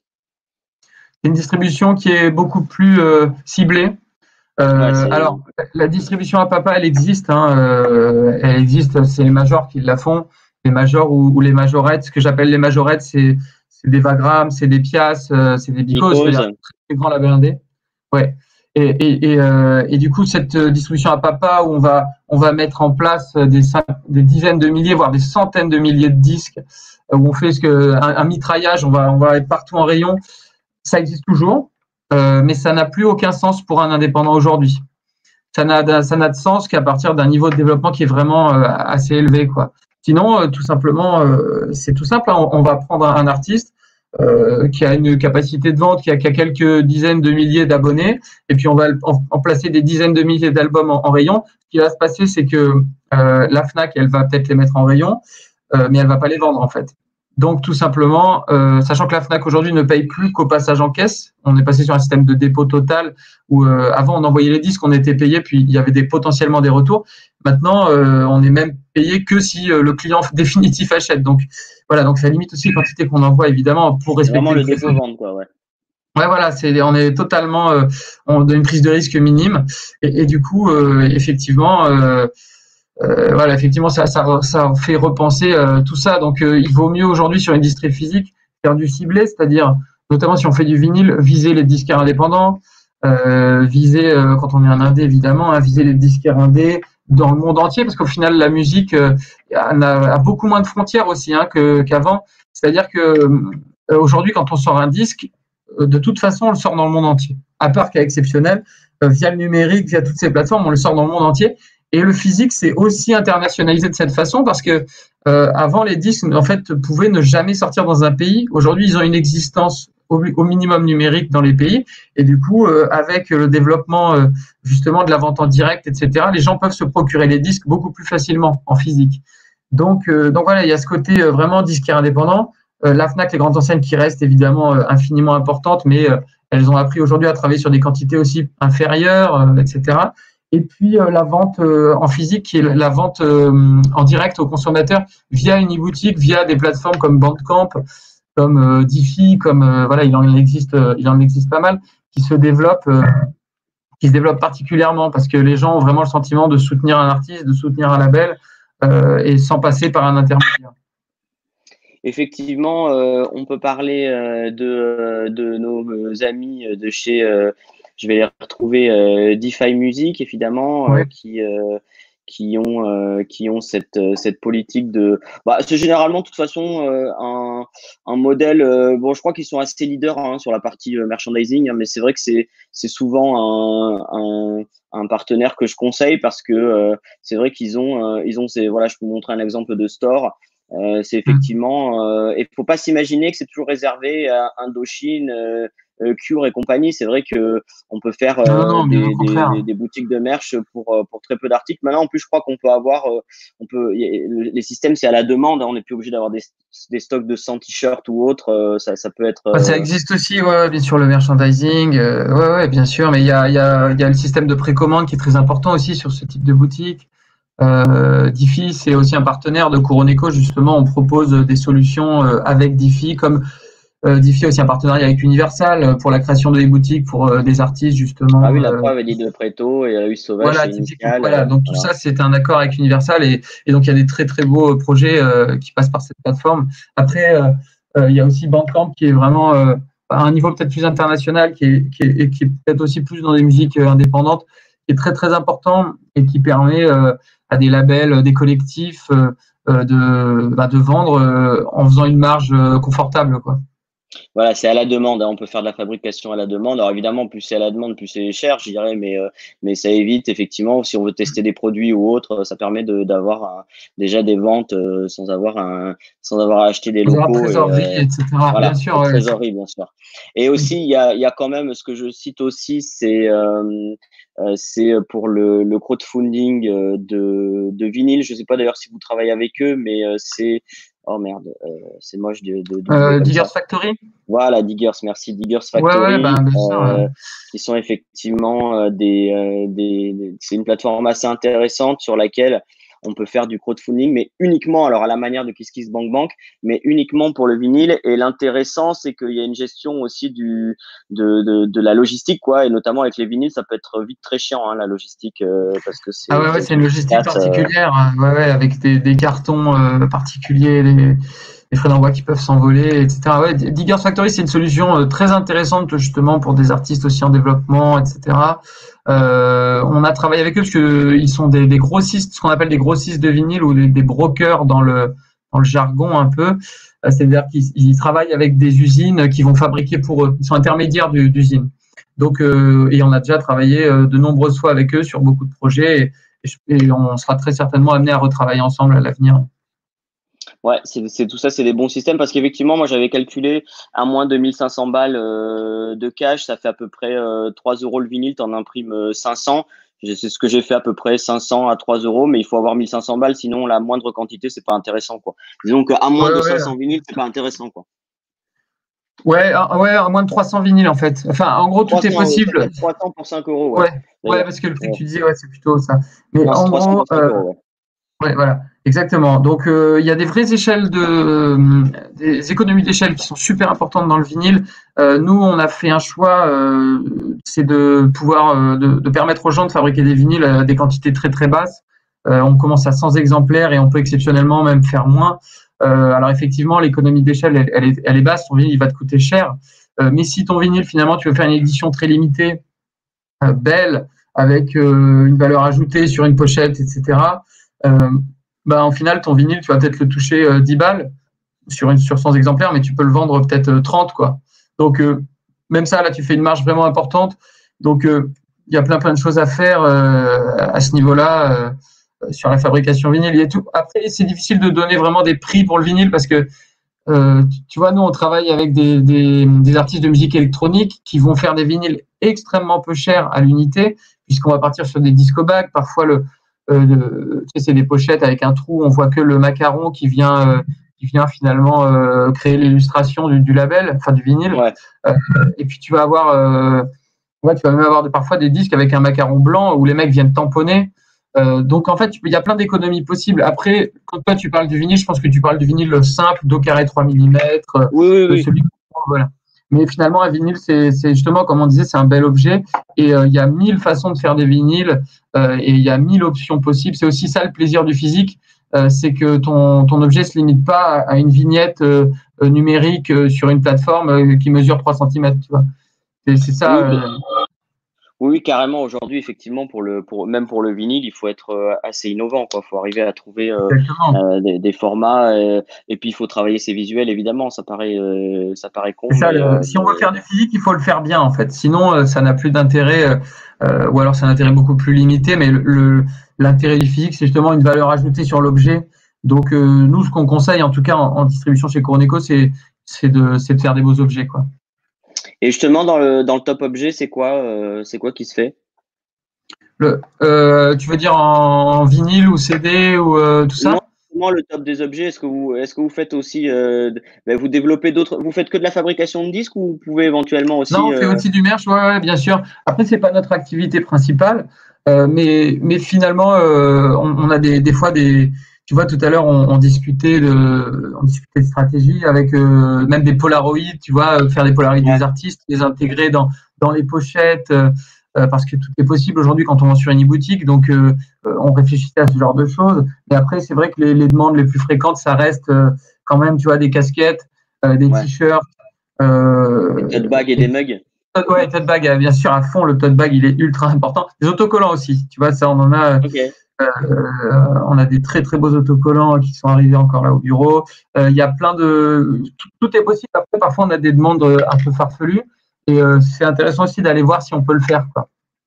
C'est une distribution qui est beaucoup plus euh, ciblée. Ouais, Euh, c'est alors, la distribution à papa, elle existe. Hein, euh, elle existe. C'est les majors qui la font. Les majors ou, ou les majorettes. Ce que j'appelle les majorettes, c'est c'est des Vagram, c'est des Pias, euh, c'est des Bicos, c'est-à-dire Nikos. très grand label indé. Ouais. Et, et, et, euh, et du coup, cette distribution à papa où on va on va mettre en place des, des dizaines de milliers, voire des centaines de milliers de disques, où on fait ce que un, un mitraillage, on va on va être partout en rayon. Ça existe toujours, euh, mais ça n'a plus aucun sens pour un indépendant aujourd'hui. Ça n'a ça n'a de sens qu'à partir d'un niveau de développement qui est vraiment euh, assez élevé, quoi. Sinon, euh, tout simplement, euh, c'est tout simple. Hein, on, on va prendre un, un artiste euh, qui a une capacité de vente, qui a, qui a quelques dizaines de milliers d'abonnés, et puis on va en, en placer des dizaines de milliers d'albums en, en rayon. Ce qui va se passer, c'est que euh, la Fnac, elle va peut-être les mettre en rayon, euh, mais elle va pas les vendre en fait. Donc tout simplement, euh, sachant que la Fnac aujourd'hui ne paye plus qu'au passage en caisse, on est passé sur un système de dépôt total où euh, avant on envoyait les disques, on était payé, puis il y avait des, potentiellement des retours. Maintenant, euh, on est même payé que si euh, le client définitif achète. Donc voilà, donc ça limite aussi les quantités qu'on envoie évidemment pour C'est vraiment respecter le le prix. dépôt-vente, quoi, ouais. Ouais, voilà, c'est on est totalement euh, on a une prise de risque minime et, et du coup euh, effectivement. Euh, euh, voilà, effectivement, ça, ça, ça fait repenser euh, tout ça. Donc, euh, il vaut mieux aujourd'hui sur une distrie physique faire du ciblé, c'est-à-dire, notamment si on fait du vinyle, viser les disquaires indépendants, euh, viser, euh, quand on est un indé, évidemment, hein, viser les disquaires indés dans le monde entier, parce qu'au final, la musique euh, a, a beaucoup moins de frontières aussi hein, que, qu'avant. C'est-à-dire que euh, aujourd'hui, quand on sort un disque, euh, de toute façon, on le sort dans le monde entier. À part cas exceptionnel, euh, via le numérique, via toutes ces plateformes, on le sort dans le monde entier. Et le physique, c'est aussi internationalisé de cette façon parce que euh, avant, les disques, en fait, pouvaient ne jamais sortir dans un pays. Aujourd'hui, ils ont une existence au, au minimum numérique dans les pays. Et du coup, euh, avec le développement euh, justement de la vente en direct, et cetera, les gens peuvent se procurer les disques beaucoup plus facilement en physique. Donc, euh, donc voilà, il y a ce côté euh, vraiment disquaire indépendant. Euh, la Fnac, les grandes enseignes qui restent évidemment euh, infiniment importantes, mais euh, elles ont appris aujourd'hui à travailler sur des quantités aussi inférieures, euh, et cetera. Et puis euh, la vente euh, en physique, qui est la vente euh, en direct aux consommateurs via une e-boutique, via des plateformes comme Bandcamp, comme euh, Diffy, comme euh, voilà, il en existe, euh, il en existe pas mal, qui se développent, euh, qui se développent particulièrement parce que les gens ont vraiment le sentiment de soutenir un artiste, de soutenir un label, euh, et sans passer par un intermédiaire. Effectivement, euh, on peut parler euh, de, de nos euh, amis de chez, euh, je vais les retrouver, euh, DeFi Music, évidemment, euh, Ouais. qui, euh, qui ont euh, qui ont cette cette politique de bah c'est généralement de toute façon euh, un un modèle euh, bon je crois qu'ils sont assez leaders hein, sur la partie euh, merchandising hein, mais c'est vrai que c'est c'est souvent un, un un partenaire que je conseille parce que euh, c'est vrai qu'ils ont euh, ils ont ces voilà je peux vous montrer un exemple de store. Euh, c'est effectivement euh, et faut pas s'imaginer que c'est toujours réservé à Indochine, euh, euh, Cure et compagnie. C'est vrai que on peut faire Non, non, euh, non, bien au des, des, contraire. des, des boutiques de merch pour euh, pour très peu d'articles. Maintenant, en plus, je crois qu'on peut avoir, euh, on peut y a- les systèmes c'est à la demande. Hein, on n'est plus obligé d'avoir des, des stocks de cent t-shirts ou autres. Euh, ça, ça peut être. Ah, ça Euh, existe aussi, ouais, bien sûr, le merchandising, euh, ouais, ouais, bien sûr, mais il y a, il y a, il y a le système de précommande qui est très important aussi sur ce type de boutique. Euh, Diffy, c'est aussi un partenaire de Kuroneko, justement, on propose des solutions euh, avec Diffy, comme euh, Diffy a aussi un partenariat avec Universal euh, pour la création de boutiques pour euh, des artistes, Ah oui, justement. la Euh, preuve, Elie de Préto et la Huisse Sauvage voilà, chez typiquement, Initial. voilà. Euh, Donc tout voilà. ça, c'est un accord avec Universal et, et donc il y a des très très beaux projets euh, qui passent par cette plateforme. Après, euh, euh, il y a aussi Bandcamp qui est vraiment euh, à un niveau peut-être plus international, qui est, qui est, et qui est peut-être aussi plus dans des musiques euh, indépendantes, qui est très très important et qui permet euh, à des labels, des collectifs euh, euh, de, bah, de vendre euh, en faisant une marge euh, confortable, quoi. Voilà, c'est à la demande. Hein, on peut faire de la fabrication à la demande. Alors évidemment, plus c'est à la demande, plus c'est cher, je dirais, mais euh, mais ça évite effectivement si on veut tester des produits ou autres, ça permet de d'avoir un- déjà des ventes euh, sans avoir un sans avoir à acheter des Vous aurez locaux et trésorerie, euh, et cetera. Bien voilà, sûr, et ouais. trésorerie bien sûr. Et aussi il y a il y a quand même ce que je cite aussi, c'est euh, euh, c'est pour le le crowdfunding euh, de de vinyle. Je sais pas d'ailleurs si vous travaillez avec eux, mais euh, c'est oh merde, euh, c'est moche de de- d'oublier Euh, comme ça. Diggers Factory? Voilà, Diggers, merci. Diggers Ouais, ouais, bah, Factory, bien sûr. euh. euh, qui sont effectivement euh, des, euh, des, des- c'est une plateforme assez intéressante sur laquelle on peut faire du crowdfunding, mais uniquement, alors à la manière de KissKissBankBank, mais uniquement pour le vinyle. Et l'intéressant, c'est qu'il y a une gestion aussi du, de, de, de la logistique, quoi. Et notamment avec les vinyles, ça peut être vite très chiant, hein, la logistique, euh, parce que Ah c'est ouais, ouais, c'est c'est une tout qui logistique passe. euh, particulière, hein. Ouais, ouais, avec des, des cartons euh, particuliers, les, les frais d'envoi qui peuvent s'envoler, et cetera. Ouais, Diggers Factory, c'est une solution euh, très intéressante justement pour des artistes aussi en développement, et cetera. Euh, on a travaillé avec eux parce que ils sont des, des grossistes, ce qu'on appelle des grossistes de vinyle ou des, des brokers dans le dans le jargon un peu. Euh, C'est-à-dire qu'ils ils travaillent avec des usines qui vont fabriquer pour eux. Ils sont intermédiaires du- d'usines. Donc, euh, et on a déjà travaillé euh, de nombreuses fois avec eux sur beaucoup de projets. Et, et on sera très certainement amené à retravailler ensemble à l'avenir. Ouais, c'est c'est tout ça, c'est des bons systèmes parce qu'effectivement, moi j'avais calculé à moins de mille cinq cents balles euh, de cash, ça fait à peu près euh, trois euros le vinyle, t'en imprimes euh, cinq cents. Je- C'est ce que j'ai fait à peu près cinq cents à trois euros, mais il faut avoir mille cinq cents balles, sinon la moindre quantité, c'est pas intéressant, quoi. Disons qu'à Ouais, moins de ouais, cinq cents vinyles, c'est pas intéressant, quoi. ouais, à, ouais, à moins de trois cents vinyles en fait. Enfin, en gros, tout est trois cents, oui, ça peut possible. être trois cents pour cinq euros, ouais, Ouais, ouais, d'ailleurs. parce que le prix que Ouais. tu disais, ouais, c'est plutôt ça. Mais Non, c'est en trois cents gros, pour cinq euh, euros, ouais. ouais, voilà, exactement. Donc, euh, il y a des vraies échelles de, euh, des économies d'échelle qui sont super importantes dans le vinyle. Euh, nous, on a fait un choix, euh, c'est de pouvoir, euh, de, de permettre aux gens de fabriquer des vinyles à des quantités très très basses. Euh, on commence à cent exemplaires et on peut exceptionnellement même faire moins. Euh, alors effectivement, l'économie d'échelle, elle, elle, est, elle est basse. Ton vinyle, il va te coûter cher. Euh, mais si ton vinyle, finalement, tu veux faire une édition très limitée, euh, belle, avec euh, une valeur ajoutée sur une pochette, et cetera. Euh, bah, en final, ton vinyle, tu vas peut-être le toucher euh, dix balles sur, une, sur cent exemplaires, mais tu peux le vendre peut-être euh, trente, quoi. Donc, euh, même ça, là, tu fais une marge vraiment importante. Donc, euh, il y a plein, plein de choses à faire euh, à ce niveau-là euh, sur la fabrication vinyle et tout. Après, c'est difficile de donner vraiment des prix pour le vinyle parce que euh, tu vois, nous, on travaille avec des, des, des artistes de musique électronique qui vont faire des vinyles extrêmement peu chers à l'unité, puisqu'on va partir sur des disco bags. Parfois, le, euh, le, tu sais, c'est des pochettes avec un trou, on voit que le macaron qui vient, euh, qui vient finalement euh, créer l'illustration du, du label, enfin du vinyle. Ouais. Euh, et puis, tu vas avoir, euh, ouais, tu vas même avoir de, parfois des disques avec un macaron blanc où les mecs viennent tamponner. Euh, donc en fait, il y a plein d'économies possibles. Après, quand toi tu parles du vinyle, je pense que tu parles du vinyle simple, d'eau carré trois millimètres, Oui, oui, euh, oui. celui voilà. Mais finalement, un vinyle, c'est c'est justement, comme on disait, c'est un bel objet. Et euh, il y a mille façons de faire des vinyles euh, et il y a mille options possibles. C'est aussi ça le plaisir du physique, euh, c'est que ton, ton objet se limite pas à une vignette euh, numérique euh, sur une plateforme euh, qui mesure trois centimètres. Tu vois. C'est c'est ça. Oui, Euh, Oui, carrément. Aujourd'hui, effectivement, pour le, pour, même pour le vinyle, il faut être euh, assez innovant, quoi. Il faut arriver à trouver euh, Exactement. euh, des, des formats, euh, et puis il faut travailler ses visuels, évidemment. Ça paraît, euh, ça paraît con, C'est ça, mais le- euh, si on veut faire du physique, il faut le faire bien en fait. Sinon, euh, ça n'a plus d'intérêt, euh, euh, ou alors c'est un intérêt beaucoup plus limité. Mais le, le- l'intérêt du physique, c'est justement une valeur ajoutée sur l'objet. Donc euh, nous, ce qu'on conseille, en tout cas en, en distribution chez Coroneco, c'est c'est de c'est de faire des beaux objets, quoi. et justement dans le dans le top objet, c'est quoi, euh, c'est quoi qui se fait? Le, euh, tu veux dire en vinyle ou C D ou euh, tout Non, ça? comment le top des objets, est-ce que vous est-ce que vous faites aussi euh, d- ben, vous développez d'autres, vous faites que de la fabrication de disques ou vous pouvez éventuellement Non, aussi on fait euh, aussi du merch, ouais, ouais, bien sûr. Après, c'est pas notre activité principale, euh, mais, mais finalement, euh, on, on a des, des fois des. Tu vois, tout à l'heure, on, on discutait de, on discutait de stratégie avec euh, même des polaroïdes. Tu vois, euh, faire des polaroïdes ouais. des artistes, les intégrer dans dans les pochettes, euh, euh, parce que tout est possible aujourd'hui quand on vend sur une e-boutique. Donc, euh, euh, on réfléchissait à ce genre de choses. Mais après, c'est vrai que les, les demandes les plus fréquentes, ça reste euh, quand même, tu vois, des casquettes, euh, des Ouais. t-shirts. Des Euh, tote bags et et des mugs. Ouais, tote bag, euh, bien sûr, à fond, le tote bag, il est ultra important. Les autocollants aussi, tu vois, ça, on en a, Ok. euh, on a des très, très beaux autocollants qui sont arrivés encore là au bureau. Euh, Il y a plein de, tout, tout est possible. Après, parfois, on a des demandes euh, un peu farfelues et euh, c'est intéressant aussi d'aller voir si on peut le faire, quoi.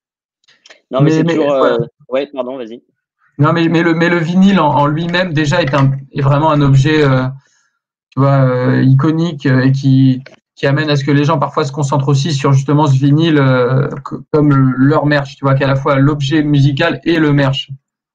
Non, mais Mais, c'est mais, toujours. voilà. euh, Ouais, pardon, vas-y. Non, mais, mais le, mais le vinyle en, en lui-même, déjà, est un, est vraiment un objet, euh, tu vois, euh, iconique euh, et qui, qui amène à ce que les gens parfois se concentrent aussi sur justement ce vinyle euh, co- comme le- leur merch, tu vois, qu'à la fois l'objet musical et le merch.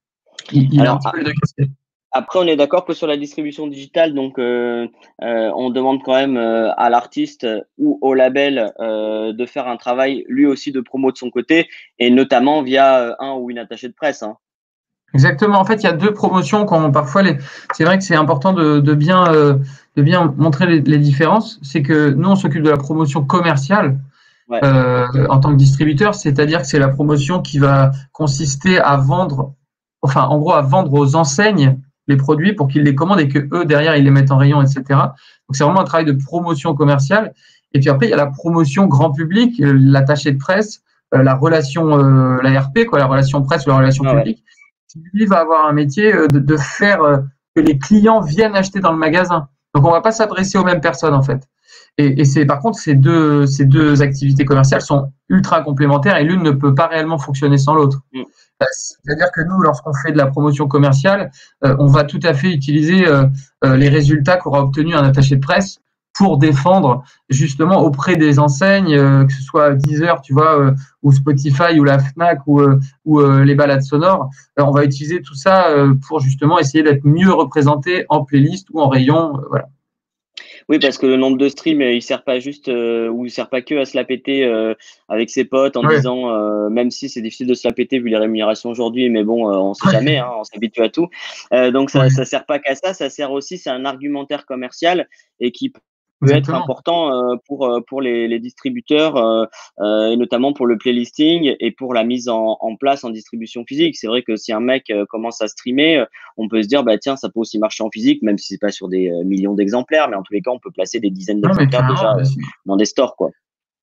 Il, il a un Alors, petit peu les deux casquettes. après, on est d'accord que sur la distribution digitale, donc euh, euh, on demande quand même euh, à l'artiste ou au label euh, de faire un travail lui aussi de promo de son côté, et notamment via euh, un ou une attachée de presse, hein. Exactement. En fait, il y a deux promotions quand parfois les. C'est vrai que c'est important de, de bien euh, de bien montrer les, les différences. C'est que nous, on s'occupe de la promotion commerciale Ouais, euh, en tant que distributeur, c'est-à-dire que c'est la promotion qui va consister à vendre, enfin, en gros, à vendre aux enseignes les produits pour qu'ils les commandent et que eux derrière ils les mettent en rayon, et cetera. Donc c'est vraiment un travail de promotion commerciale. Et puis après, il y a la promotion grand public, euh, l'attaché de presse, euh, la relation, euh, la R P, quoi, la relation presse ou la relation ouais, ouais. publique, qui lui va avoir un métier euh, de, de faire euh, que les clients viennent acheter dans le magasin. Donc on va pas s'adresser aux mêmes personnes en fait. Et, et c'est par contre ces deux ces deux activités commerciales sont ultra complémentaires et l'une ne peut pas réellement fonctionner sans l'autre. Mm. C'est-à-dire que nous, lorsqu'on fait de la promotion commerciale, euh, on va tout à fait utiliser euh, euh, les résultats qu'aura obtenu un attaché de presse pour défendre justement auprès des enseignes, euh, que ce soit Deezer, tu vois, euh, ou Spotify, ou la Fnac, ou, euh, ou euh, les balades sonores. Euh, on va utiliser tout ça euh, pour justement essayer d'être mieux représenté en playlist ou en rayon. Euh, voilà. Oui, parce que le nombre de streams, euh, il sert pas juste euh, ou il sert pas que à se la péter euh, avec ses potes en Ouais. disant, euh, même si c'est difficile de se la péter vu les rémunérations aujourd'hui, mais bon, euh, on sait jamais, hein, on s'habitue à tout. Euh, donc ça, Ouais. ça sert pas qu'à ça, ça sert aussi, c'est un argumentaire commercial et qui peut être Exactement. important euh, pour euh, pour les, les distributeurs euh, euh, et notamment pour le playlisting et pour la mise en, en place en distribution physique. C'est vrai que si un mec euh, commence à streamer, euh, on peut se dire bah tiens, ça peut aussi marcher en physique, même si c'est pas sur des euh, millions d'exemplaires, mais en tous les cas on peut placer des dizaines Non, mais d'exemplaires carrément, déjà bien euh, sûr. dans des stores, quoi.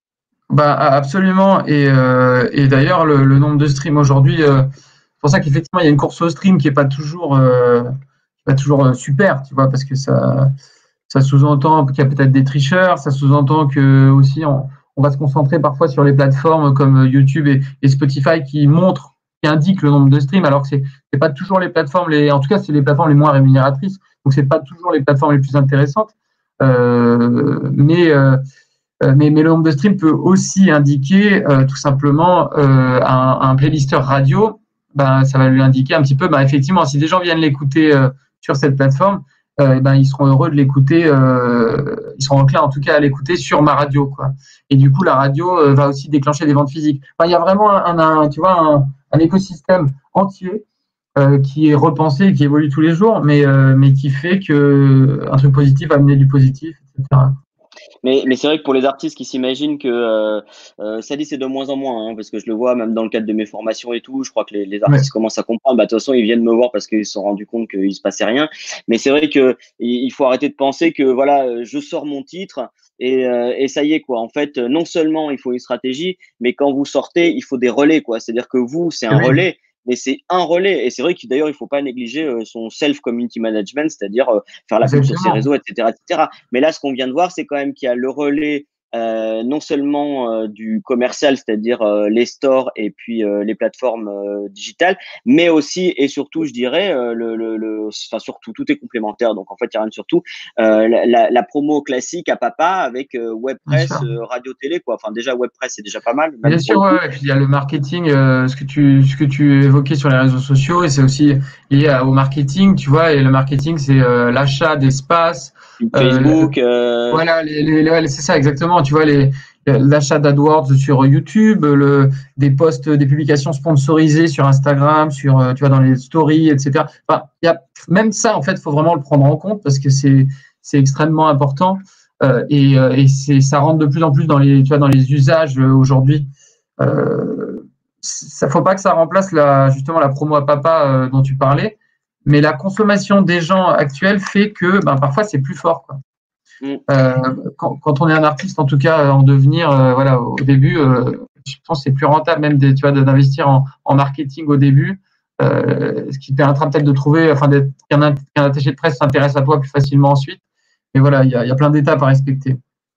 Bah, absolument. Et, euh, et d'ailleurs, le, le nombre de streams aujourd'hui, euh, c'est pour ça qu'effectivement, il y a une course au stream qui est pas toujours, euh, pas toujours euh, super, tu vois, parce que ça, ça sous-entend qu'il y a peut-être des tricheurs, ça sous-entend que aussi on, on va se concentrer parfois sur les plateformes comme YouTube et, et Spotify qui montrent, qui indiquent le nombre de streams, alors que c'est, c'est pas toujours les plateformes les, en tout cas, c'est les plateformes les moins rémunératrices, donc c'est pas toujours les plateformes les plus intéressantes. Euh, mais euh, euh, mais, mais le nombre de streams peut aussi indiquer euh, tout simplement euh, un, un playlisteur radio. Ben, ça va lui indiquer un petit peu, ben, effectivement, si des gens viennent l'écouter euh, sur cette plateforme, euh, ben, ils seront heureux de l'écouter, euh, ils seront enclins en tout cas à l'écouter sur ma radio, quoi. Et du coup, la radio euh, va aussi déclencher des ventes physiques. Enfin, il y a vraiment un, un, un tu vois, un, un écosystème entier euh, qui est repensé, qui évolue tous les jours, mais, euh, mais qui fait que un truc positif va amener du positif, et cetera. Mais, mais c'est vrai que pour les artistes qui s'imaginent que euh, euh, ça dit c'est de moins en moins, hein, parce que je le vois même dans le cadre de mes formations et tout, je crois que les, les Ouais. artistes commencent à comprendre. Bah, de toute façon, ils viennent me voir parce qu'ils se sont rendus compte qu'il se passait rien. Mais c'est vrai que il il faut arrêter de penser que voilà, euh, je sors mon titre et, euh, et ça y est quoi. En fait, euh, non seulement il faut une stratégie, mais quand vous sortez, il faut des relais quoi. C'est-à-dire que vous, c'est Et un oui, relais. Mais c'est un relais. Et c'est vrai qu'il d'ailleurs, il faut pas négliger euh, son self-community management, c'est-à-dire euh, faire la pub sur ses exactement. réseaux, et cetera, et cetera. Mais là, ce qu'on vient de voir, c'est quand même qu'il y a le relais euh, non seulement euh, du commercial, c'est-à-dire euh, les stores et puis euh, les plateformes euh, digitales, mais aussi et surtout, je dirais, euh, le, le, le, enfin surtout, tout est complémentaire. Donc en fait, il y a rien de surtout. Euh, la, la, la promo classique à papa avec euh, Bien webpress, sûr. euh, radio, télé, quoi. Enfin déjà webpress, c'est déjà pas mal, Bien même pour sûr, le ouais, coup. ouais. Et puis il y a le marketing, euh, ce que tu, ce que tu évoquais sur les réseaux sociaux, et c'est aussi lié à- au marketing, tu vois. Et le marketing, c'est euh, l'achat d'espace, euh, Facebook, euh, voilà, les, les, les- ouais, c'est ça exactement. Tu vois, les, l'achat d'AdWords sur YouTube, le, des posts, des publications sponsorisées sur Instagram, sur, euh, tu vois, dans les stories, et cetera. Enfin, il y a même ça, en fait, faut vraiment le prendre en compte parce que c'est, c'est extrêmement important. Euh, et euh, et c'est, ça rentre de plus en plus dans les, tu vois, dans les usages euh, aujourd'hui. Euh, ça faut pas que ça remplace la, justement la promo à papa euh, dont tu parlais, mais la consommation des gens actuels fait que ben, parfois c'est plus fort, quoi. mm. Euh, quand, quand on est un artiste, en tout cas en devenir, euh, voilà, au début, euh, je pense que c'est plus rentable même des, tu vois, d'investir en, en marketing au début, euh, ce qui permettra peut-être de trouver, enfin, d'être, qu'un, qu'un attaché de presse s'intéresse à toi plus facilement ensuite. Mais voilà, il y a, il y a plein d'étapes à respecter.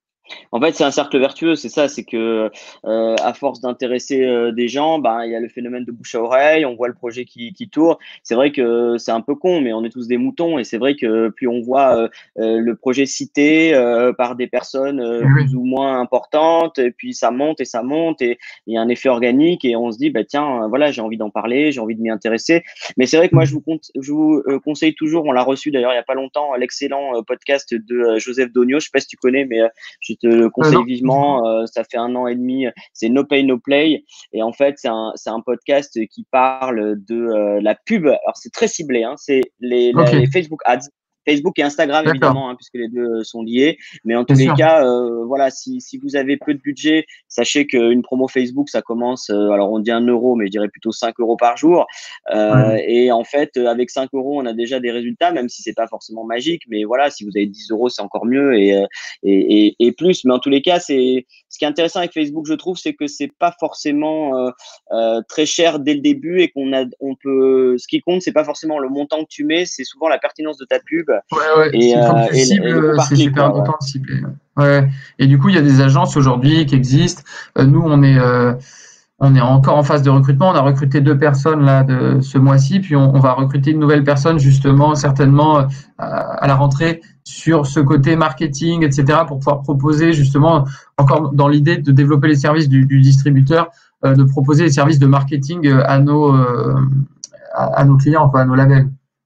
En fait, c'est un cercle vertueux, c'est ça, c'est que euh, à force d'intéresser euh, des gens, ben il y a le phénomène de bouche à oreille, on voit le projet qui, qui tourne. C'est vrai que c'est un peu con, mais on est tous des moutons et c'est vrai que plus on voit euh, euh, le projet cité euh, par des personnes euh, Et oui, plus ou moins importantes, et puis ça monte et ça monte et il y a un effet organique et on se dit bah tiens, euh, voilà, j'ai envie d'en parler, j'ai envie de m'y intéresser. Mais c'est vrai que moi je vous, con- je vous euh, conseille toujours, on l'a reçu d'ailleurs il y a pas longtemps, l'excellent euh, podcast de euh, Joseph Dogno, je sais pas si tu connais, mais euh, je te le euh, non, conseille vivement. Euh, ça fait un an et demi. C'est No Pay No Play. Et en fait, c'est un, c'est un podcast qui parle de euh, la pub. Alors, c'est très ciblé. Hein. C'est les, ok, les, les Facebook Ads. Facebook et Instagram, d'accord, évidemment, hein, puisque les deux sont liés. Mais en tous bien les sûr. cas, euh, voilà, si, si vous avez peu de budget, sachez qu'une promo Facebook, ça commence, euh, alors on dit un euro, mais je dirais plutôt cinq euros par jour. Euh, Ouais. et en fait, avec cinq euros, on a déjà des résultats, même si c'est pas forcément magique. Mais voilà, si vous avez dix euros, c'est encore mieux. Et, euh, et, et, et plus. Mais en tous les cas, c'est ce qui est intéressant avec Facebook, je trouve, c'est que c'est pas forcément euh, euh, très cher dès le début et qu'on a, on peut. Ce qui compte, c'est pas forcément le montant que tu mets, c'est souvent la pertinence de ta pub Ouais, ouais, et, il faut que euh, tu et, et le coût cibles, par c'est clic, super quoi. Ouais. important de cibler. Ouais. Et du coup, il y a des agences aujourd'hui qui existent. Euh, nous, on est, euh, on est encore en phase de recrutement. On a recruté deux personnes là de ce mois-ci, puis on, on va recruter une nouvelle personne justement, certainement euh, à la rentrée sur ce côté marketing, et cetera, pour pouvoir proposer justement encore dans l'idée de développer les services du, du distributeur, euh, de proposer les services de marketing euh, à nos, euh, à, à nos clients, quoi, à nos labels.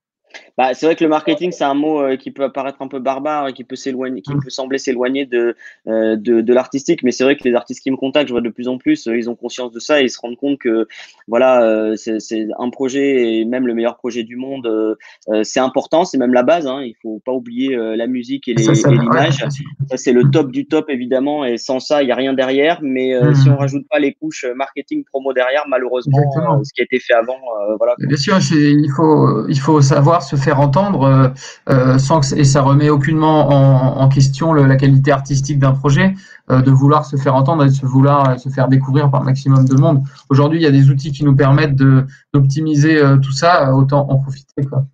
Bah, c'est vrai que le marketing, c'est un mot euh, qui peut apparaître un peu barbare et qui peut s'éloigner, qui peut sembler s'éloigner de, euh, de, de l'artistique. Mais c'est vrai que les artistes qui me contactent, je vois de plus en plus, euh, ils ont conscience de ça et ils se rendent compte que, voilà, euh, c'est, c'est un projet et même le meilleur projet du monde, euh, euh, c'est important, c'est même la base. Hein, il faut pas oublier euh, la musique et Ça, les, ça, et ouais, l'image. bien sûr. Ça, c'est le top du top, évidemment. Et sans ça, il y a rien derrière. Mais euh, si on Mmh. rajoute pas les couches euh, marketing, promo derrière, malheureusement, euh, Exactement. ce qui a été fait avant, euh, voilà, quoi. Bien sûr, c'est, il faut, il faut savoir se faire entendre euh, euh, sans que, et ça remet aucunement en, en question le- la qualité artistique d'un projet, euh, de vouloir se faire entendre et de se vouloir euh, se faire découvrir par un maximum de monde. Aujourd'hui, il y a des outils qui nous permettent de, d'optimiser euh, tout ça, euh, autant en profiter, quoi.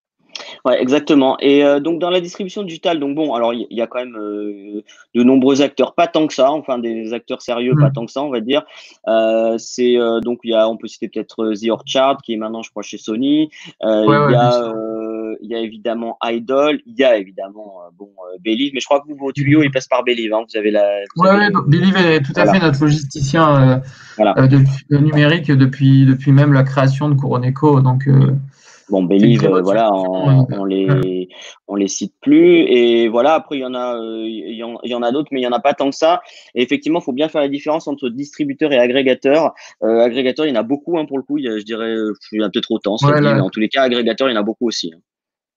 Ouais, exactement. Et euh, donc dans la distribution digitale, donc bon, alors il y, y a quand même euh, de nombreux acteurs, pas tant que ça, enfin des acteurs sérieux, pas tant Mm. que ça, on va dire. Euh, c'est euh, donc il y a, on peut citer peut-être euh, The Orchard qui est maintenant, je crois, chez Sony. Euh, Ouais, Il y ouais, bien a, sûr. euh, il y a évidemment Idol, il y a évidemment euh, bon euh, Believe, mais je crois que vous, vos tuyaux, ils Believe. passent par Believe. Hein. Vous avez la, vous Ouais, avez ouais, donc le, Believe est tout à voilà, fait notre logisticien euh, voilà. euh, depuis, euh, numérique depuis, depuis même la création de Couronneco. Donc, euh, Bon, c'est une Believe, très euh, bonne voilà, solution. on, euh, on ouais. les on les cite plus et voilà. Après, il y en a, euh, il y en, il y en a d'autres, mais il y en a pas tant que ça. Et effectivement, il faut bien faire la différence entre distributeur et agrégateur. Euh, agrégateur, il y en a beaucoup, hein, pour le coup. Il y a, je dirais, euh, il y en a peut-être autant, cela Ouais, dit, mais là, en tous les cas, agrégateur, il y en a beaucoup aussi. Hein.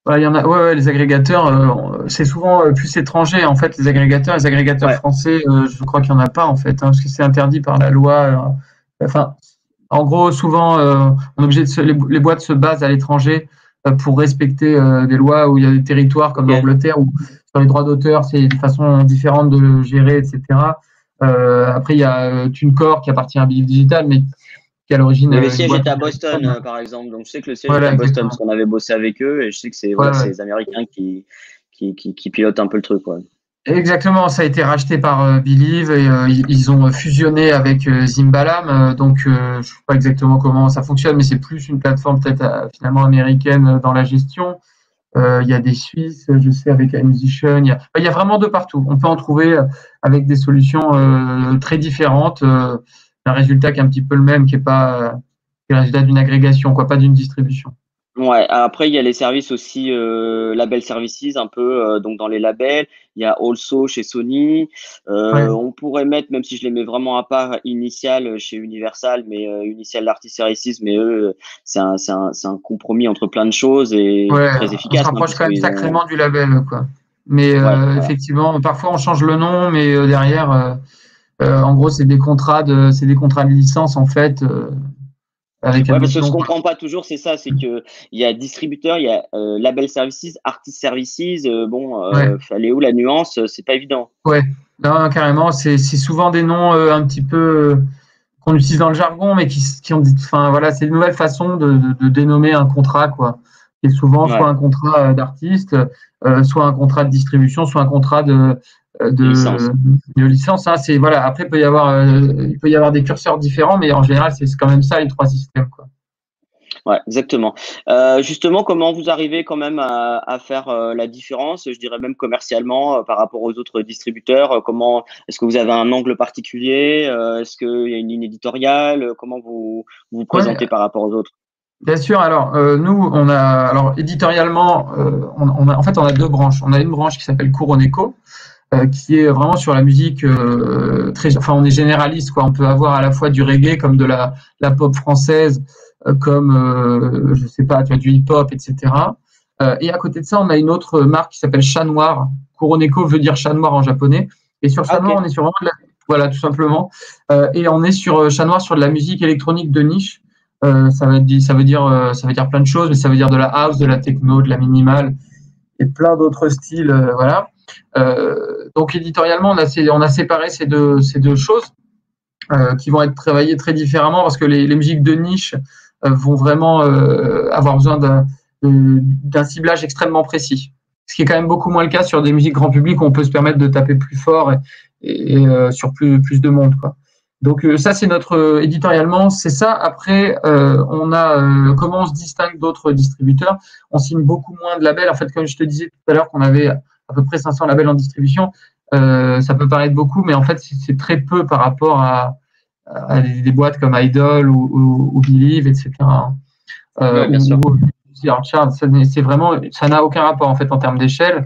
Ouais, il y en a, ouais, ouais, les agrégateurs, euh, c'est souvent euh, plus étranger, en fait, les agrégateurs. Les agrégateurs Ouais, français, euh, je crois qu'il n'y en a pas, en fait, hein, parce que c'est interdit par la loi. euh, enfin, en gros, souvent, euh, on est obligé de se, les, les boîtes se basent à l'étranger euh, pour respecter euh, des lois où il y a des territoires comme ok. l'Angleterre où sur les droits d'auteur, c'est une façon différente de le gérer, et cetera. Euh, après, il y a euh, TuneCore qui appartient à Believe Digital, mais qui est à l'origine Mais le euh, une siège boîte est à Boston, américaine. euh, par exemple. Donc, je sais que le siège est Voilà, à Boston exactement. parce qu'on avait bossé avec eux et je sais que c'est Ouais, voilà, c'est ouais. les Américains qui, qui, qui, qui pilotent un peu le truc. Ouais. Exactement, ça a été racheté par euh, Believe et euh, ils, ils ont fusionné avec euh, Zimbalam. Euh, donc, euh, je ne sais pas exactement comment ça fonctionne, mais c'est plus une plateforme peut-être euh, finalement américaine euh, dans la gestion. Euh, Il y a des Suisses, je sais, avec iMusician. Il y a, enfin, il y a vraiment de partout. On peut en trouver euh, avec des solutions euh, très différentes. Euh, un résultat qui est un petit peu le même, qui est pas euh, qui est le résultat d'une agrégation, quoi, pas d'une distribution. Ouais, après, il y a les services aussi, euh, label services, un peu, euh, donc dans les labels. Il y a Also chez Sony. Euh, Ouais, on pourrait mettre, même si je les mets vraiment à part, Initial chez Universal, mais euh, Initial Artist Services, mais eux, c'est un, c'est un, c'est un compromis entre plein de choses et ouais, très on se efficace, hein, rapproche parce quand même qu'ils ont. sacrément du label, quoi. Mais Ouais, euh, voilà. effectivement, parfois on change le nom, mais euh, derrière. Euh, Euh, en gros, c'est des contrats de, c'est des contrats de licence en fait, euh, avec Ouais, un parce autre que je nom, quoi. comprends pas toujours, c'est ça, c'est que il y a distributeur, il y a euh, label services, artist services. Euh, bon, Ouais, euh, fallait où la nuance? euh, C'est pas évident. ouais. Non, carrément, c'est c'est souvent des noms euh, un petit peu euh, qu'on utilise dans le jargon, mais qui, qui ont dit, enfin voilà, c'est une nouvelle façon de, de, de dénommer un contrat, quoi. Et souvent soit Ouais, un contrat euh, d'artiste, euh, soit un contrat de distribution, soit un contrat de euh, de licence. de, de licence. Hein. C'est voilà. Après, il peut y avoir euh, il peut y avoir des curseurs différents, mais en général, c'est quand même ça les trois systèmes, quoi. Ouais, exactement. Euh, justement, comment vous arrivez quand même à, à faire euh, la différence, je dirais même commercialement, euh, par rapport aux autres distributeurs? Euh, comment est-ce que vous avez un angle particulier? Euh, est-ce qu'il y a une ligne éditoriale? Euh, Comment vous vous, vous Ouais, présentez par rapport aux autres? bien sûr. Alors, euh, nous, on a, alors éditorialement, euh, on, on a, en fait, on a deux branches. On a une branche qui s'appelle Couronneco, euh, qui est vraiment sur la musique euh, très, enfin, on est généraliste, quoi. On peut avoir à la fois du reggae comme de la, la pop française, euh, comme, euh, je sais pas, tu vois, du hip-hop, et cetera. Euh, et à côté de ça, on a une autre marque qui s'appelle Chat Noir. Couronneco veut dire chat noir en japonais. Et sur Ah, Chat Noir, ok. on est sur vraiment de la, voilà, tout simplement. Euh, et on est sur euh, Chat Noir sur de la musique électronique de niche. Euh, ça veut dire, ça veut dire, euh, ça veut dire plein de choses, mais ça veut dire de la house, de la techno, de la minimale et plein d'autres styles, euh, voilà. Euh, donc éditorialement, on a, on a séparé ces deux, ces deux choses euh, qui vont être travaillées très différemment parce que les, les musiques de niche euh, vont vraiment euh, avoir besoin d'un, d'un ciblage extrêmement précis. Ce qui est quand même beaucoup moins le cas sur des musiques grand public où on peut se permettre de taper plus fort et, et, et euh, sur plus, plus de monde, quoi. Donc euh, ça, c'est notre euh, éditorialement, c'est ça. Après, euh, on a euh, comment on se distingue d'autres distributeurs. On signe beaucoup moins de labels. En fait, comme je te disais tout à l'heure qu'on avait à peu près cinq cents labels en distribution, euh, ça peut paraître beaucoup, mais en fait, c'est très peu par rapport à, à des, des boîtes comme Idol ou, ou, ou Believe, et cetera. Euh, Ouais, bien ou, sûr. ou Chart, c'est vraiment, ça n'a aucun rapport en fait en termes d'échelle.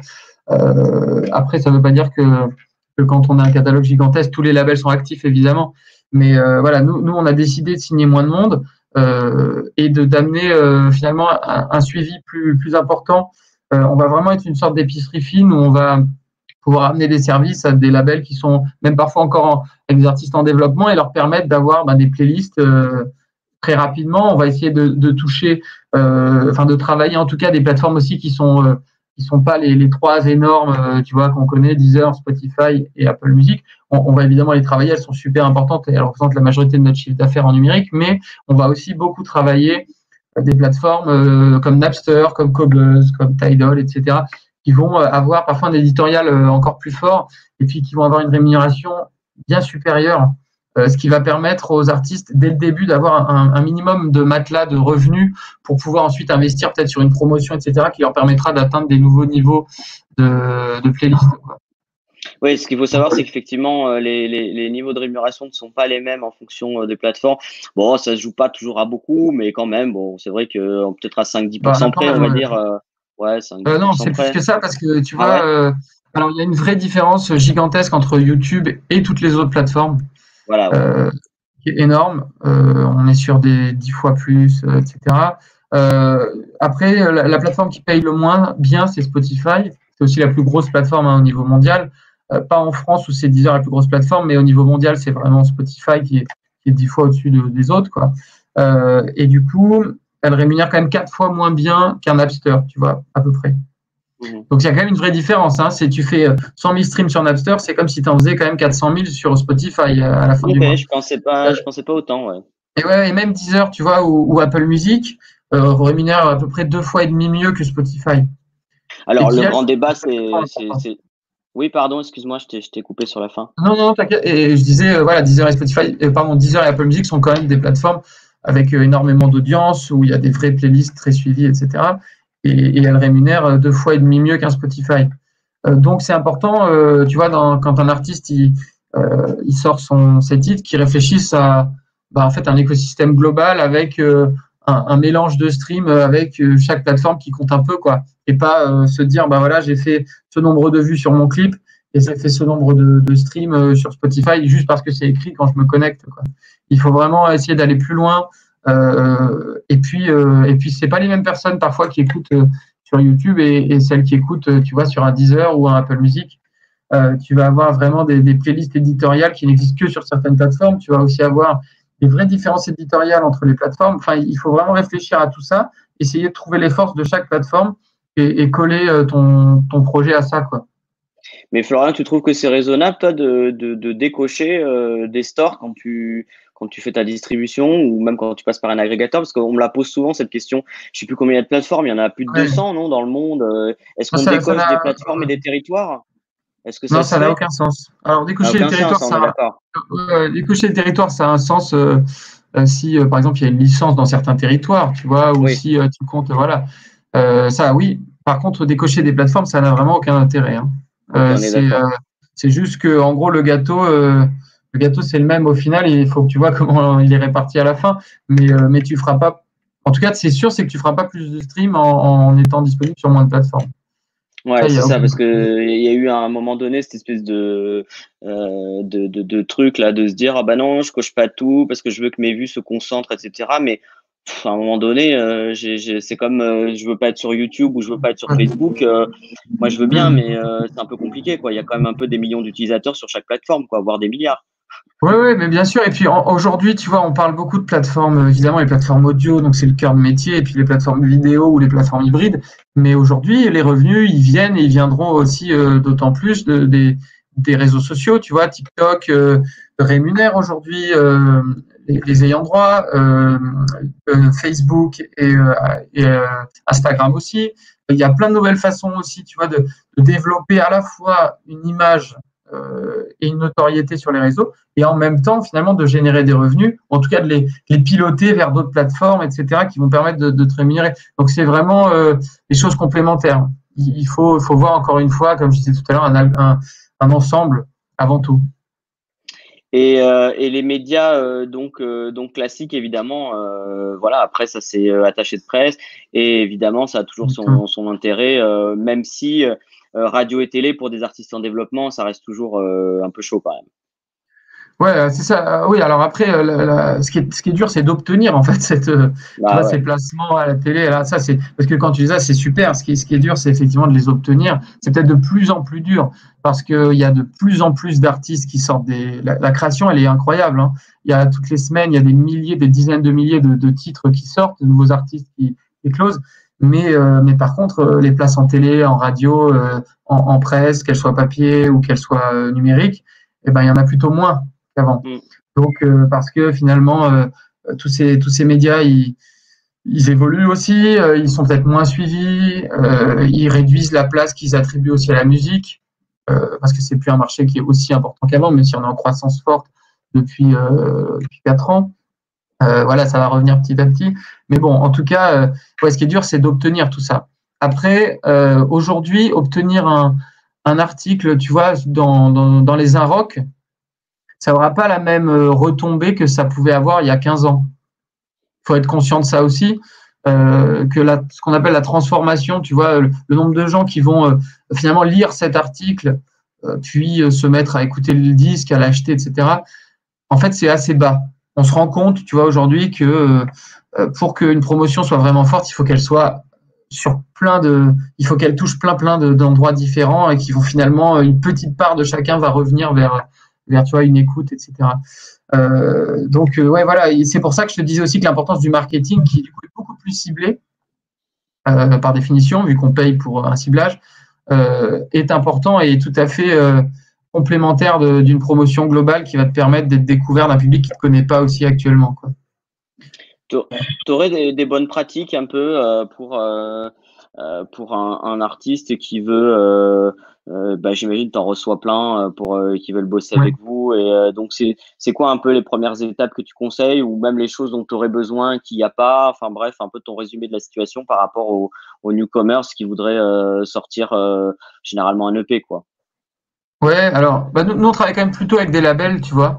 Euh, après, ça ne veut pas dire que, que quand on a un catalogue gigantesque, tous les labels sont actifs évidemment. Mais euh, voilà, nous, nous, on a décidé de signer moins de monde euh, et de d'amener euh, finalement un, un suivi plus plus important. Euh, on va vraiment être une sorte d'épicerie fine où on va pouvoir amener des services à des labels qui sont même parfois encore en, avec des artistes en développement et leur permettre d'avoir ben, des playlists euh, très rapidement. On va essayer de, de toucher, euh, enfin de travailler en tout cas des plateformes aussi qui sont euh, qui sont pas les, les trois énormes, euh, tu vois, qu'on connaît, Deezer, Spotify et Apple Music. On, on va évidemment les travailler, elles sont super importantes et elles représentent la majorité de notre chiffre d'affaires en numérique, mais on va aussi beaucoup travailler des plateformes euh, comme Napster, comme Cobuzz, comme Tidal, et cetera, qui vont euh, avoir parfois un éditorial euh, encore plus fort et puis qui vont avoir une rémunération bien supérieure, euh, ce qui va permettre aux artistes dès le début d'avoir un, un minimum de matelas de revenus pour pouvoir ensuite investir peut-être sur une promotion, et cetera, qui leur permettra d'atteindre des nouveaux niveaux de, de playlist, quoi. Oui, ce qu'il faut savoir, c'est qu'effectivement, euh, les, les, les niveaux de rémunération ne sont pas les mêmes en fonction euh, des plateformes. Bon, ça se joue pas toujours à beaucoup, mais quand même, bon, c'est vrai que euh, peut-être à cinq dix pour Bah, cent quand près, on même, va ouais. dire. Euh, ouais, cinq dix Euh, pour non, cent c'est plus près. que ça parce que tu Ah vois, ouais? euh, alors il y a une vraie différence gigantesque entre YouTube et toutes les autres plateformes. Voilà, ouais. Euh, qui est énorme. Euh, on est sur des dix fois plus, euh, et cetera. Euh, après, la, la plateforme qui paye le moins bien, c'est Spotify. C'est aussi la plus grosse plateforme hein, au niveau mondial. Euh, pas en France où c'est Deezer la plus grosse plateforme, mais au niveau mondial, c'est vraiment Spotify qui est, qui est dix fois au-dessus de, des autres, quoi. Euh, et du coup, elle rémunère quand même quatre fois moins bien qu'un Napster, tu vois, à peu près. Mmh. Donc, il y a quand même une vraie différence. Hein. Si tu fais cent mille streams sur Napster, c'est comme si tu en faisais quand même quatre cent mille sur Spotify à la fin okay, du mois. Je pensais pas, je pensais pas autant, ouais. Et, ouais, et même Deezer, tu vois, ou, ou Apple Music euh, rémunère à peu près deux fois et demi mieux que Spotify. Alors, le grand débat, c'est… Oui, pardon, excuse-moi, je t'ai coupé sur la fin. Non, non, t'inquiète. Et je disais, euh, voilà, Deezer et Spotify, euh, pardon, Deezer et Apple Music sont quand même des plateformes avec euh, énormément d'audience, où il y a des vraies playlists très suivies, et cetera. Et, et elles rémunèrent deux fois et demi mieux qu'un Spotify. Euh, donc, c'est important, euh, tu vois, dans, quand un artiste il, euh, il sort son, ses titres, qu'il réfléchisse à bah, en fait, un écosystème global avec euh, un, un mélange de streams avec euh, chaque plateforme qui compte un peu, quoi. Et pas euh, se dire, bah voilà, j'ai fait ce nombre de vues sur mon clip et j'ai fait ce nombre de, de streams euh, sur Spotify juste parce que c'est écrit quand je me connecte, quoi. Il faut vraiment essayer d'aller plus loin. Euh, et puis, euh, et puis, c'est pas les mêmes personnes parfois qui écoutent euh, sur YouTube et, et celles qui écoutent, euh, tu vois, sur un Deezer ou un Apple Music. Euh, tu vas avoir vraiment des, des playlists éditoriales qui n'existent que sur certaines plateformes. Tu vas aussi avoir des vraies différences éditoriales entre les plateformes. Enfin, il faut vraiment réfléchir à tout ça, essayer de trouver les forces de chaque plateforme et, et coller ton, ton projet à ça, quoi. Mais Florian, tu trouves que c'est raisonnable, toi, de, de, de décocher euh, des stores quand tu, quand tu fais ta distribution ou même quand tu passes par un agrégateur? Parce qu'on me la pose souvent, cette question. Je ne sais plus combien il y a de plateformes. Il y en a plus de ouais. deux cents, non, dans le monde. Est-ce qu'on décoche des plateformes et des territoires? Est-ce que ça Non, ça n'a aucun sens. Alors, décocher les territoires, sens, ça, euh, décocher les territoires, ça a un sens euh, euh, si, euh, par exemple, il y a une licence dans certains territoires, tu vois, ou oui. si euh, tu comptes, voilà. Euh, ça, oui. Par contre, décocher des plateformes, ça n'a vraiment aucun intérêt. Hein. Euh, c'est, euh, c'est juste que, en gros, le gâteau, euh, le gâteau, c'est le même au final. Il faut que tu vois comment il est réparti à la fin, mais euh, mais tu feras pas. En tout cas, c'est sûr, c'est que tu feras pas plus de streams en, en étant disponible sur moins de plateformes. Ouais, c'est ça, parce que il y a eu à un moment donné cette espèce de, euh, de, de, de truc là, de se dire, ah bah non, je coche pas tout parce que je veux que mes vues se concentrent, et cetera. Mais pff, à un moment donné, euh, j'ai, j'ai, c'est comme euh, je veux pas être sur YouTube ou je veux pas être sur Facebook. Euh, moi, je veux bien, mais euh, c'est un peu compliqué, quoi. Il y a quand même un peu des millions d'utilisateurs sur chaque plateforme, quoi, voire des milliards. Oui, oui, mais bien sûr. Et puis aujourd'hui, tu vois, on parle beaucoup de plateformes, évidemment, les plateformes audio, donc c'est le cœur de métier, et puis les plateformes vidéo ou les plateformes hybrides. Mais aujourd'hui, les revenus, ils viennent et ils viendront aussi euh, d'autant plus de, des, des réseaux sociaux. Tu vois, TikTok euh, rémunère aujourd'hui euh, les, les ayants droit, euh, euh, Facebook et, euh, et euh, Instagram aussi. Il y a plein de nouvelles façons aussi, tu vois, de, de développer à la fois une image euh, et une notoriété sur les réseaux, et en même temps, finalement, de générer des revenus, en tout cas de les, les piloter vers d'autres plateformes, et cetera, qui vont permettre de, de te rémunérer. Donc, c'est vraiment euh, des choses complémentaires. Il, il faut, faut voir, encore une fois, comme je disais tout à l'heure, un, un, un ensemble avant tout. Et, euh, et les médias euh, donc euh, donc classiques, évidemment, euh, voilà, après ça c'est euh, attaché de presse, et évidemment ça a toujours son, son intérêt, euh, même si euh, radio et télé pour des artistes en développement, ça reste toujours euh, un peu chaud quand même. Ouais, c'est ça. Oui, alors après, la, la, ce, qui est, ce qui est dur, c'est d'obtenir en fait cette, bah, tu vois, ouais. ces placements à la télé. Là, ça, c'est parce que quand tu dis ça, c'est super. Ce qui, ce qui est dur, c'est effectivement de les obtenir. C'est peut-être de plus en plus dur parce qu'il y a de plus en plus d'artistes qui sortent des. La, la création, elle est incroyable. Hein. Il y a toutes les semaines, il y a des milliers, des dizaines de milliers de, de titres qui sortent, de nouveaux artistes qui éclosent. Mais, euh, mais par contre, les places en télé, en radio, euh, en, en presse, qu'elles soient papier ou qu'elles soient euh, numériques, eh ben, il y en a plutôt moins qu'avant. Mm. Donc, euh, parce que finalement, euh, tous ces tous ces médias, ils, ils évoluent aussi, euh, ils sont peut-être moins suivis, euh, ils réduisent la place qu'ils attribuent aussi à la musique, euh, parce que c'est plus un marché qui est aussi important qu'avant, même si on est en croissance forte depuis euh, depuis quatre ans. Euh, voilà, ça va revenir petit à petit. Mais bon, en tout cas, euh, ouais, ce qui est dur, c'est d'obtenir tout ça. Après, euh, aujourd'hui, obtenir un un article, tu vois, dans dans, dans les Inrocks, ça n'aura pas la même retombée que ça pouvait avoir il y a quinze ans. Il faut être conscient de ça aussi, euh, que la, ce qu'on appelle la transformation, tu vois, le, le nombre de gens qui vont euh, finalement lire cet article, euh, puis euh, se mettre à écouter le disque, à l'acheter, et cetera, en fait, c'est assez bas. on se rend compte, tu vois, aujourd'hui que euh, pour qu'une promotion soit vraiment forte, il faut qu'elle soit sur plein de, il faut qu'elle touche plein plein de, d'endroits différents et qui vont finalement une petite part de chacun va revenir vers vers tu vois une écoute, et cetera. Euh, donc euh, ouais voilà, et c'est pour ça que je te disais aussi que l'importance du marketing qui du coup est beaucoup plus ciblé euh, par définition vu qu'on paye pour un ciblage euh, est important et tout à fait euh, complémentaire de, d'une promotion globale qui va te permettre d'être découvert d'un public qui ne te connaît pas aussi actuellement, quoi. Tu aurais des, des bonnes pratiques un peu euh, pour euh, euh, pour un, un artiste qui veut, euh, euh, bah, j'imagine, t'en reçois plein euh, pour euh, qui veulent bosser Ouais. avec vous et euh, donc c'est c'est quoi un peu les premières étapes que tu conseilles ou même les choses dont tu aurais besoin qu'il n'y a pas, enfin bref, un peu ton résumé de la situation par rapport aux aux newcomers qui voudraient euh, sortir euh, généralement un E P quoi. Ouais, alors bah, nous, nous on travaille quand même plutôt avec des labels, tu vois.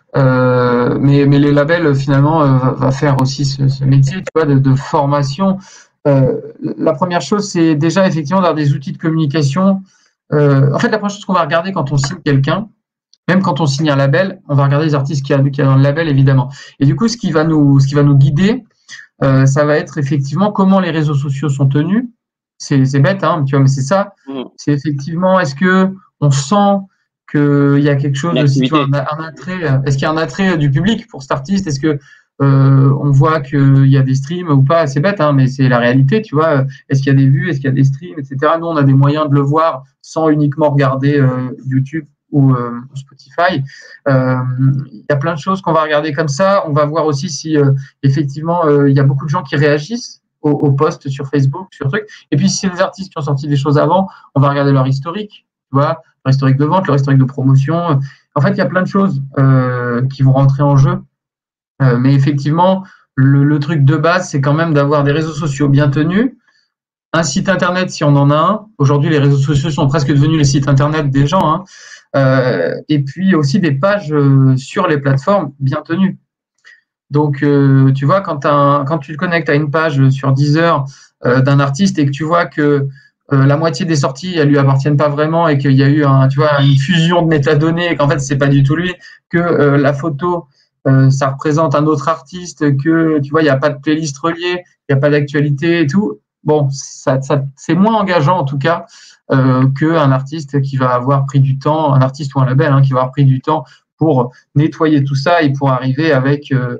Euh, mais, mais les labels finalement euh, va, va faire aussi ce, ce métier, tu vois, de, de formation. Euh, la première chose, c'est déjà effectivement d'avoir des outils de communication. Euh, en fait, la première chose qu'on va regarder quand on signe quelqu'un, même quand on signe un label, on va regarder les artistes qu'il y a, qu'il y a dans le label évidemment. Et du coup, ce qui va nous, ce qui va nous guider, euh, ça va être effectivement comment les réseaux sociaux sont tenus. C'est, c'est bête, hein, tu vois, mais c'est ça. Mmh. C'est effectivement, est-ce que on sent qu'il y a quelque chose aussi, tu vois, L'activité. un, un attrait. Est-ce qu'il y a un attrait du public pour cet artiste? Est-ce que euh, on voit qu'il y a des streams ou pas? C'est bête, hein, mais c'est la réalité, tu vois. Est-ce qu'il y a des vues? Est-ce qu'il y a des streams, et cetera. Nous, on a des moyens de le voir sans uniquement regarder euh, YouTube ou euh, Spotify. Euh, Il y a plein de choses qu'on va regarder comme ça. On va voir aussi si euh, effectivement euh, il y a beaucoup de gens qui réagissent aux, aux posts sur Facebook, sur trucs. Et puis si c'est des artistes qui ont sorti des choses avant, on va regarder leur historique, tu vois, leur historique de vente, leur historique de promotion. En fait, il y a plein de choses euh, qui vont rentrer en jeu. Euh, mais effectivement, le, le truc de base, c'est quand même d'avoir des réseaux sociaux bien tenus, un site internet si on en a un. Aujourd'hui, les réseaux sociaux sont presque devenus les sites internet des gens, hein. Euh, et puis aussi des pages euh, sur les plateformes bien tenues. Donc, euh, tu vois, quand, un, quand tu te connectes à une page sur Deezer euh, d'un artiste et que tu vois que euh, la moitié des sorties, elles lui appartiennent pas vraiment et qu'il y a eu un, tu vois, une fusion de métadonnées et qu'en fait, c'est pas du tout lui, que euh, la photo, euh, ça représente un autre artiste, que, tu vois, il n'y a pas de playlist reliée, il n'y a pas d'actualité et tout. Bon, ça, ça, c'est moins engageant en tout cas euh, qu'un artiste qui va avoir pris du temps, un artiste ou un label hein, qui va avoir pris du temps pour nettoyer tout ça et pour arriver avec euh,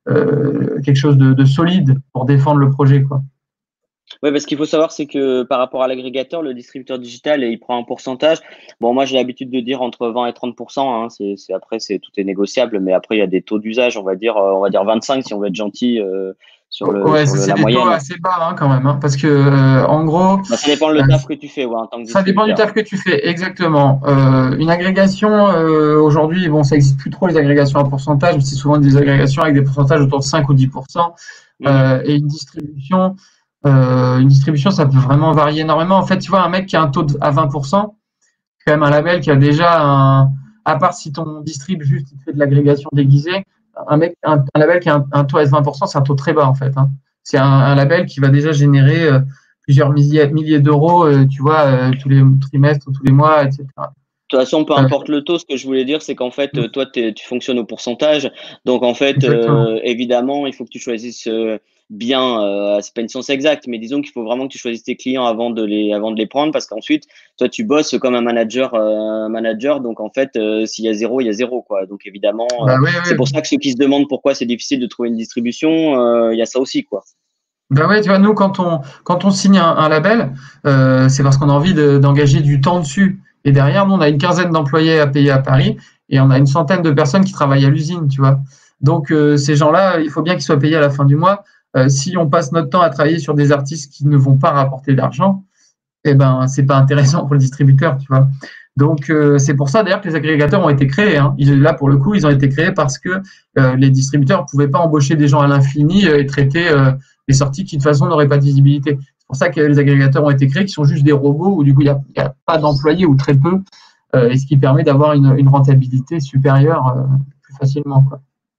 euh, quelque chose de, de solide pour défendre le projet, quoi. Oui, parce qu'il faut savoir, c'est que par rapport à l'agrégateur, le distributeur digital, il prend un pourcentage. Bon, moi, j'ai l'habitude de dire entre vingt et trente pour cent. Hein, c'est, c'est, après, c'est, tout est négociable, mais après, il y a des taux d'usage, on va dire, euh, on va dire vingt-cinq si on veut être gentil euh, sur le, Ouais, sur c'est le, c'est la des taux moyenne. assez bas hein, quand même, hein, parce que euh, en gros, Bah, ça dépend le euh, taf que tu fais, ouais, en tant que ça dépend du distributeur. taf que tu fais, exactement. Euh, une agrégation, euh, aujourd'hui, bon, ça existe plus trop les agrégations à pourcentage, mais c'est souvent des agrégations avec des pourcentages autour de cinq ou dix pour cent. Mhm. Euh, et une distribution, euh, une distribution, ça peut vraiment varier énormément. En fait, tu vois, un mec qui a un taux de, à vingt pour cent, quand même un label qui a déjà un, à part si ton distrib juste il te fait de l'agrégation déguisée, un mec, un, un label qui a un, un taux à vingt pour cent, c'est un taux très bas en fait, hein. C'est un, un label qui va déjà générer euh, plusieurs milliers, milliers d'euros, euh, tu vois, euh, tous les trimestres, tous les mois, et cetera. De toute façon, peu Euh, importe le taux, ce que je voulais dire, c'est qu'en fait, euh, toi, t'es- tu fonctionnes au pourcentage. Donc, en fait, exactement. euh, évidemment, il faut que tu choisisses euh, bien. Euh, c'est pas une science exacte, mais disons qu'il faut vraiment que tu choisisses tes clients avant de les, avant de les prendre, parce qu'ensuite, toi, tu bosses comme un manager, euh, un manager. Donc, en fait, euh, s'il y a zéro, il y a zéro, quoi. Donc, évidemment, euh, Bah oui, c'est oui. pour ça que ceux qui se demandent pourquoi c'est difficile de trouver une distribution, euh, il y a ça aussi, quoi. Ben ouais, tu vois, nous, quand on, quand on signe un, un label, euh, c'est parce qu'on a envie de- d'engager du temps dessus. Et derrière, nous, on a une quinzaine d'employés à payer à Paris et on a une centaine de personnes qui travaillent à l'usine, tu vois. Donc, euh, ces gens-là, il faut bien qu'ils soient payés à la fin du mois. Euh, si on passe notre temps à travailler sur des artistes qui ne vont pas rapporter d'argent, eh ben, c'est pas intéressant pour le distributeur, tu vois. Donc, euh, c'est pour ça d'ailleurs que les agrégateurs ont été créés, hein. Ils, là, pour le coup, ils ont été créés parce que euh, les distributeurs ne pouvaient pas embaucher des gens à l'infini euh, et traiter euh, les sorties qui, de toute façon, n'auraient pas de visibilité. C'est pour ça que les agrégateurs ont été créés, qui sont juste des robots où, du coup, il n'y a, y a pas d'employés ou très peu, euh, et ce qui permet d'avoir une, une rentabilité supérieure euh, plus facilement, quoi. Ouais.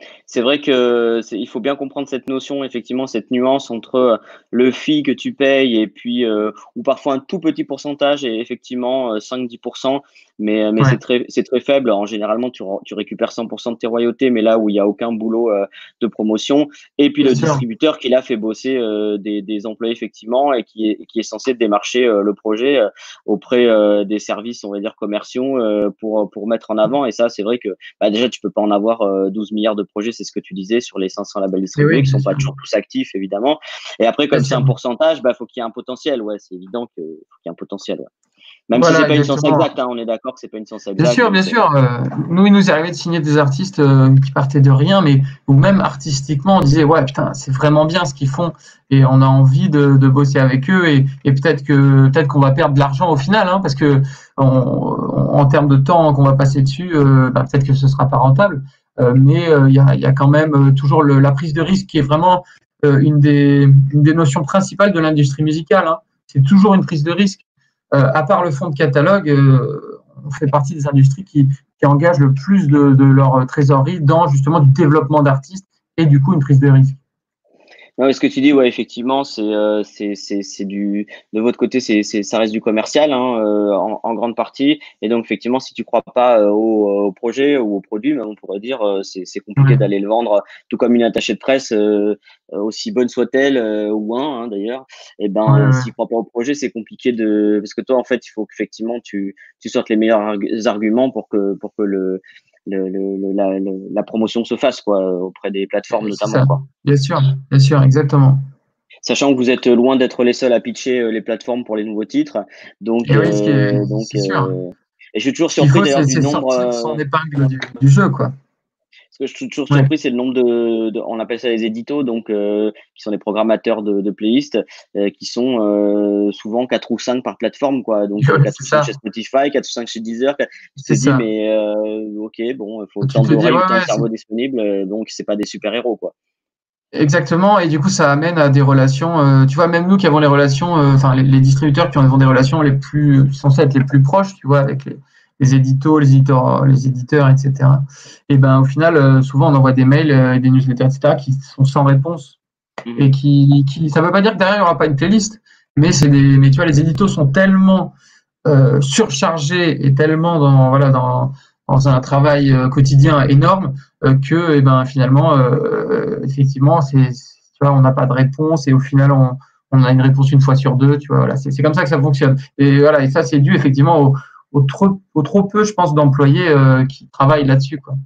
C'est vrai que c'est, il faut bien comprendre cette notion, effectivement, cette nuance entre le fee que tu payes et puis euh, ou parfois un tout petit pourcentage et effectivement cinq dix pour cent, mais mais Ouais, c'est très c'est très faible. En généralement, tu re- tu récupères cent pour cent de tes royautés, mais là où il y a aucun boulot euh, de promotion. Et puis bien le sûr. distributeur qui là fait bosser euh, des des employés effectivement et qui est qui est censé démarcher euh, le projet euh, auprès euh, des services, on va dire commerciaux euh, pour pour mettre en avant. Et ça, c'est vrai que bah déjà, tu peux pas en avoir euh, douze milliards de projets, c'est ce que tu disais, sur les cinq cents labels Et oui, distribués, qui bien sont pas sûr. toujours tous actifs, évidemment. Et après, Bien comme c'est sûr. un pourcentage, bah, faut qu'il y ait un potentiel. Ouais, c'est évident qu'il faut qu'il y ait un potentiel. Ouais. Même si c'est Voilà, pas une science exactement. exacte, hein, on est d'accord que c'est pas une science Bien exacte. sûr, bien Donc, euh, sûr. Euh, nous, il nous est arrivé de signer des artistes euh, qui partaient de rien, mais ou même artistiquement, on disait ouais, putain, c'est vraiment bien ce qu'ils font, et on a envie de, de bosser avec eux, et, et peut-être que peut-être qu'on va perdre de l'argent au final, hein, parce que on- on- en termes de temps qu'on va passer dessus, euh, bah, peut-être que ce sera pas rentable. Euh, mais euh, il y a, il y a quand même euh, toujours le- la prise de risque qui est vraiment euh, une des, une des notions principales de l'industrie musicale, hein. C'est toujours une prise de risque. Euh, à part le fonds de catalogue. Euh, on fait partie des industries qui, qui engagent le plus de, de leur trésorerie dans justement du développement d'artistes et du coup une prise de risque. Ouais, ce que tu dis, ouais, effectivement, c'est euh, c'est c'est c'est du de votre côté, c'est c'est ça reste du commercial hein, euh, en, en grande partie. Et donc effectivement, si tu crois pas euh, au, au projet ou au produit, même on pourrait dire, euh, c'est c'est compliqué Ouais, d'aller le vendre, tout comme une attachée de presse, euh, euh, aussi bonne soit-elle euh, ou un hein, d'ailleurs. Et ouais, ben, ouais. s'il croit pas au projet, c'est compliqué de parce que toi, en fait, il faut qu'effectivement tu tu sortes les meilleurs arg- arguments pour que pour que le le, le, la, le- la promotion se fasse quoi auprès des plateformes C'est notamment ça, quoi. bien sûr, bien sûr, exactement. Sachant que vous êtes loin d'être les seuls à pitcher euh, les plateformes pour les nouveaux titres. Donc, Et oui, ce qui est, euh, donc c'est sûr. euh, et je suis toujours Ce qu'il surpris faut, d'ailleurs c'est du c'est nombre. sortir Euh, son épingle du, du jeu, quoi. ce que je suis toujours Ouais, surpris, c'est le nombre de, de- on appelle ça les éditos, donc euh, qui sont des programmateurs de, de playlists, euh, qui sont euh, souvent quatre ou cinq par plateforme, quoi. Donc euh, ouais, quatre c'est ou cinq ça, chez Spotify, quatre ou cinq chez Deezer. Tu te c'est dis, ça. mais euh, ok, bon, il faut Tu autant te dis, d'oreilles, ouais, autant de ouais, c'est cerveaux disponibles, euh, donc c'est pas des super héros, quoi. exactement. Et du coup, ça amène à des relations. Euh, tu vois, même nous qui avons les relations, euh, enfin, les, les distributeurs qui ont des relations les plus, censées être les plus proches, tu vois, avec les, les éditos, les éditeurs, les éditeurs, et cetera. Et ben, au final, euh, souvent, on envoie des mails euh, et des newsletters, et cetera, qui sont sans réponse. Et Mhm. qui, qui, ça veut pas dire que derrière, il n'y aura pas une playlist, mais c'est des, mais tu vois, les éditos sont tellement euh, surchargés et tellement dans, voilà, dans, dans un travail euh, quotidien énorme euh, que, eh ben, finalement, euh, effectivement, c'est, tu vois, on n'a pas de réponse et au final, on, on a une réponse une fois sur deux, tu vois, voilà, c'est, c'est comme ça que ça fonctionne. Et voilà, et ça, c'est dû effectivement au, au trop, au trop peu, je pense, d'employés euh, qui travaillent là-dessus, quoi.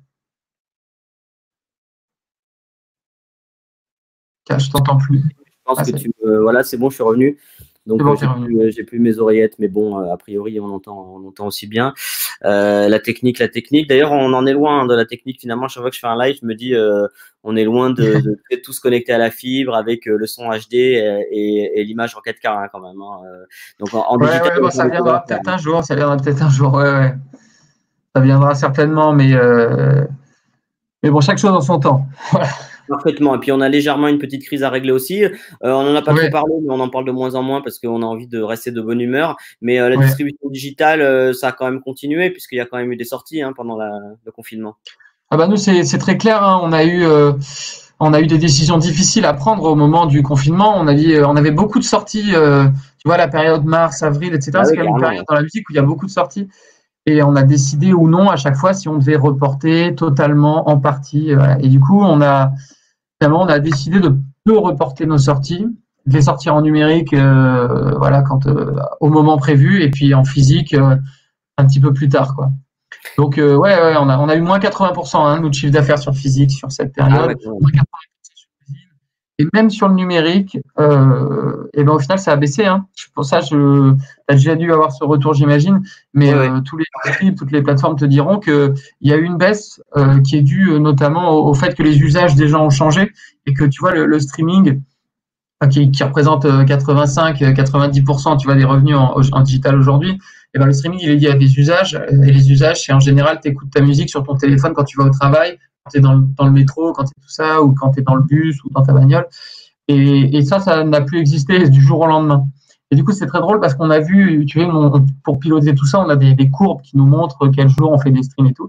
Tiens, je t'entends plus. Je pense Ah, que c'est, tu me... Voilà, c'est bon, je suis revenu. c'est Donc, euh, bon, t'es j'ai revenu. plus, euh, j'ai plus mes oreillettes, mais bon, euh, a priori, on entend, on entend aussi bien. Euh, la technique, la technique. D'ailleurs, on en est loin hein, de la technique. Finalement, chaque fois que je fais un live, je me dis, euh, on est loin de, de, de tous connectés à la fibre avec euh, le son H D et, et, et l'image en quatre K hein, quand même. Hein. Euh, Donc, en, en Ouais, digital, ouais, bon, on ça peut viendra faire. peut-être un jour, ça viendra peut-être un jour, ouais, ouais. Ça viendra certainement, mais, euh, mais bon, chaque chose en son temps. Parfaitement. Et puis, on a légèrement une petite crise à régler aussi. Euh, on n'en a pas trop Ouais, parlé, mais on en parle de moins en moins parce qu'on a envie de rester de bonne humeur. Mais euh, la ouais. distribution digitale, euh, ça a quand même continué puisqu'il y a quand même eu des sorties hein, pendant la, le confinement. Ah bah nous, c'est c'est très clair, hein. On a eu, euh, on a eu des décisions difficiles à prendre au moment du confinement. On a dit, euh, on avait beaucoup de sorties, euh, tu vois, la période mars, avril, et cetera. Bah C'est oui, quand même une carrément. période Ouais. dans la musique où il y a beaucoup de sorties. Et on a décidé ou non à chaque fois si on devait reporter totalement, en partie. Voilà. Et du coup, on a, finalement, on a décidé de peu reporter nos sorties, de les sortir en numérique, euh, voilà, quand, euh, au moment prévu, et puis en physique euh, un petit peu plus tard, quoi. Donc, euh, ouais, ouais, on a, on a eu moins quatre-vingts pour cent hein, notre chiffre d'affaires sur physique sur cette Ah ouais, période, quand même. moins quatre-vingts pour cent sur physique. Et même sur le numérique, euh, et ben au final, ça a baissé. Hein. Pour ça, je, as déjà dû avoir ce retour, j'imagine. Mais Ouais, ouais. euh, tous les distribs, toutes les plateformes te diront qu'il y a eu une baisse euh, qui est due euh, notamment au, au fait que les usages des gens ont changé et que tu vois le, le streaming qui, qui représente quatre-vingt-cinq à quatre-vingt-dix pour cent tu vois, des revenus en, en digital aujourd'hui, et ben le streaming, il est lié à des usages. Et les usages, c'est en général, tu écoutes ta musique sur ton téléphone quand tu vas au travail, quand tu es dans le, dans le métro, quand tu es tout ça, ou quand tu es dans le bus ou dans ta bagnole. Et, et ça, ça n'a plus existé du jour au lendemain. Et du coup, c'est très drôle parce qu'on a vu, tu vois, pour piloter tout ça, on a des, des courbes qui nous montrent quel jour on fait des streams et tout.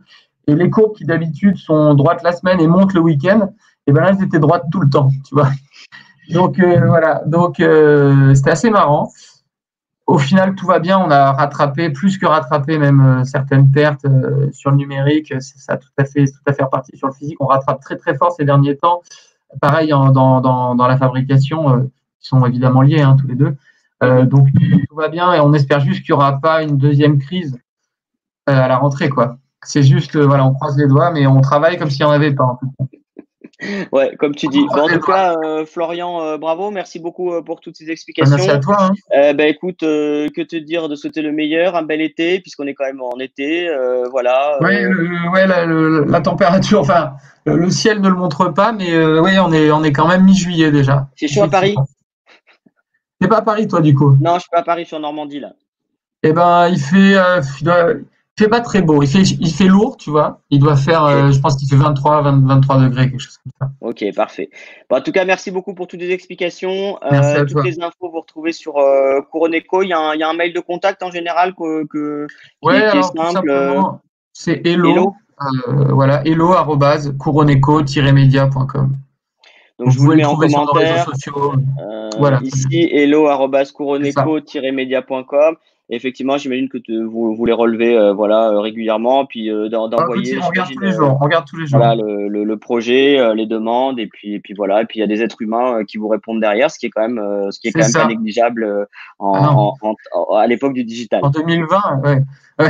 Et les courbes qui d'habitude sont droites la semaine et montent le week-end, et ben là, elles étaient droites tout le temps, tu vois. Donc euh, voilà, donc euh, c'était assez marrant. Au final, tout va bien. On a rattrapé, plus que rattrapé, même euh, certaines pertes euh, sur le numérique. C'est ça, tout à fait, tout à fait reparti sur le physique. On rattrape très très fort ces derniers temps. Pareil en, dans, dans, dans la fabrication, euh, ils sont évidemment liés hein, tous les deux. Euh, donc tout va bien et on espère juste qu'il n'y aura pas une deuxième crise euh, à la rentrée, quoi. C'est juste, euh, voilà, on croise les doigts, mais on travaille comme s'il n'y en avait pas. En tout cas. Ouais, comme tu dis. Bon, en tout cas, euh, Florian, euh, bravo, merci beaucoup euh, pour toutes ces explications. Merci à toi. Hein. Euh, ben écoute, euh, que te dire de souhaiter le meilleur, un bel été, puisqu'on est quand même en été, euh, voilà. Ouais, euh... le, ouais la, le, la température, enfin, le, le ciel ne le montre pas, mais euh, oui, on est, on est quand même mi-juillet déjà. C'est chaud à Paris? T'es pas à Paris, toi, du coup? Non, je suis pas à Paris, je suis en Normandie là. Eh ben, il fait, euh, il, doit, il fait pas très beau. Il fait, il fait lourd, tu vois. Il doit faire, okay. euh, je pense qu'il fait vingt-trois, vingt, vingt-trois degrés, quelque chose comme ça. Ok, parfait. Bon, en tout cas, merci beaucoup pour toutes les explications. Merci euh, à toutes toi. les infos vous retrouvez sur euh, Couronneco. Il y, a un, il y a un mail de contact en général que, que qui, ouais, est, qui alors, est simple. Tout simplement, c'est hello, hello. Euh, voilà, hello arobase couronneco-media point com. Donc, Donc, je vous le mets en commentaire. Sociaux. Euh, voilà. Ici, hello arobase couronneco-media point com. Effectivement, j'imagine que te, vous, vous les relevez euh, voilà, euh, régulièrement, puis euh, d'envoyer. Ah, on regarde tous les jours. On regarde tous les jours. Voilà, le, le, le projet, euh, les demandes, et puis, et puis voilà. Et puis il y a des êtres humains euh, qui vous répondent derrière, ce qui est quand même, euh, ce qui est, est quand même ça. Pas négligeable euh, en, ah en, en, en, à l'époque du digital. En deux mille vingt, ouais.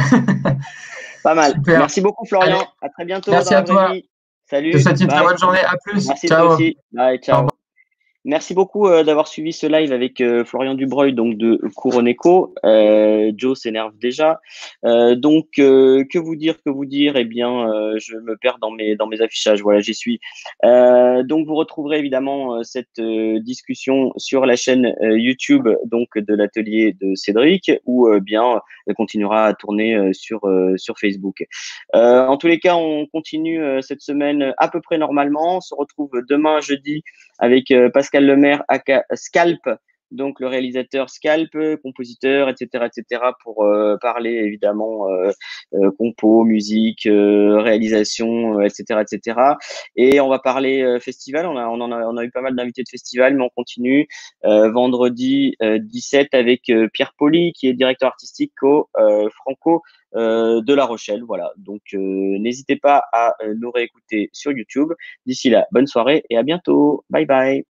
Pas mal. Super. Merci beaucoup, Florian. Allez. À très bientôt. Merci dans à la toi. vie. Salut. Je te souhaite une très bonne journée. À plus. Merci ciao. Toi aussi. Bye. Ciao. Merci beaucoup euh, d'avoir suivi ce live avec euh, Florian Dubreuil, donc de Couronneco. Euh, Joe s'énerve déjà. Euh, donc, euh, que vous dire, que vous dire Eh bien, euh, je me perds dans mes dans mes affichages. Voilà, j'y suis. Euh, donc, vous retrouverez évidemment euh, cette euh, discussion sur la chaîne euh, YouTube donc de l'atelier de Cédric, ou euh, bien elle continuera à tourner euh, sur euh, sur Facebook. Euh, en tous les cas, on continue euh, cette semaine à peu près normalement. On se retrouve demain jeudi avec euh, Pascal Lemaire, aka Scalp, donc le réalisateur Scalp, compositeur, et cetera, et cetera, pour euh, parler évidemment euh, euh, compo, musique, euh, réalisation, euh, et cetera, et cetera. Et on va parler euh, festival. On a, on en a, on a eu pas mal d'invités de festival, mais on continue euh, vendredi euh, dix-sept avec euh, Pierre Poli, qui est directeur artistique au euh, Franco Euh, de La Rochelle. Voilà. Donc, euh, n'hésitez pas à euh, nous réécouter sur YouTube. D'ici là, bonne soirée et à bientôt. Bye bye.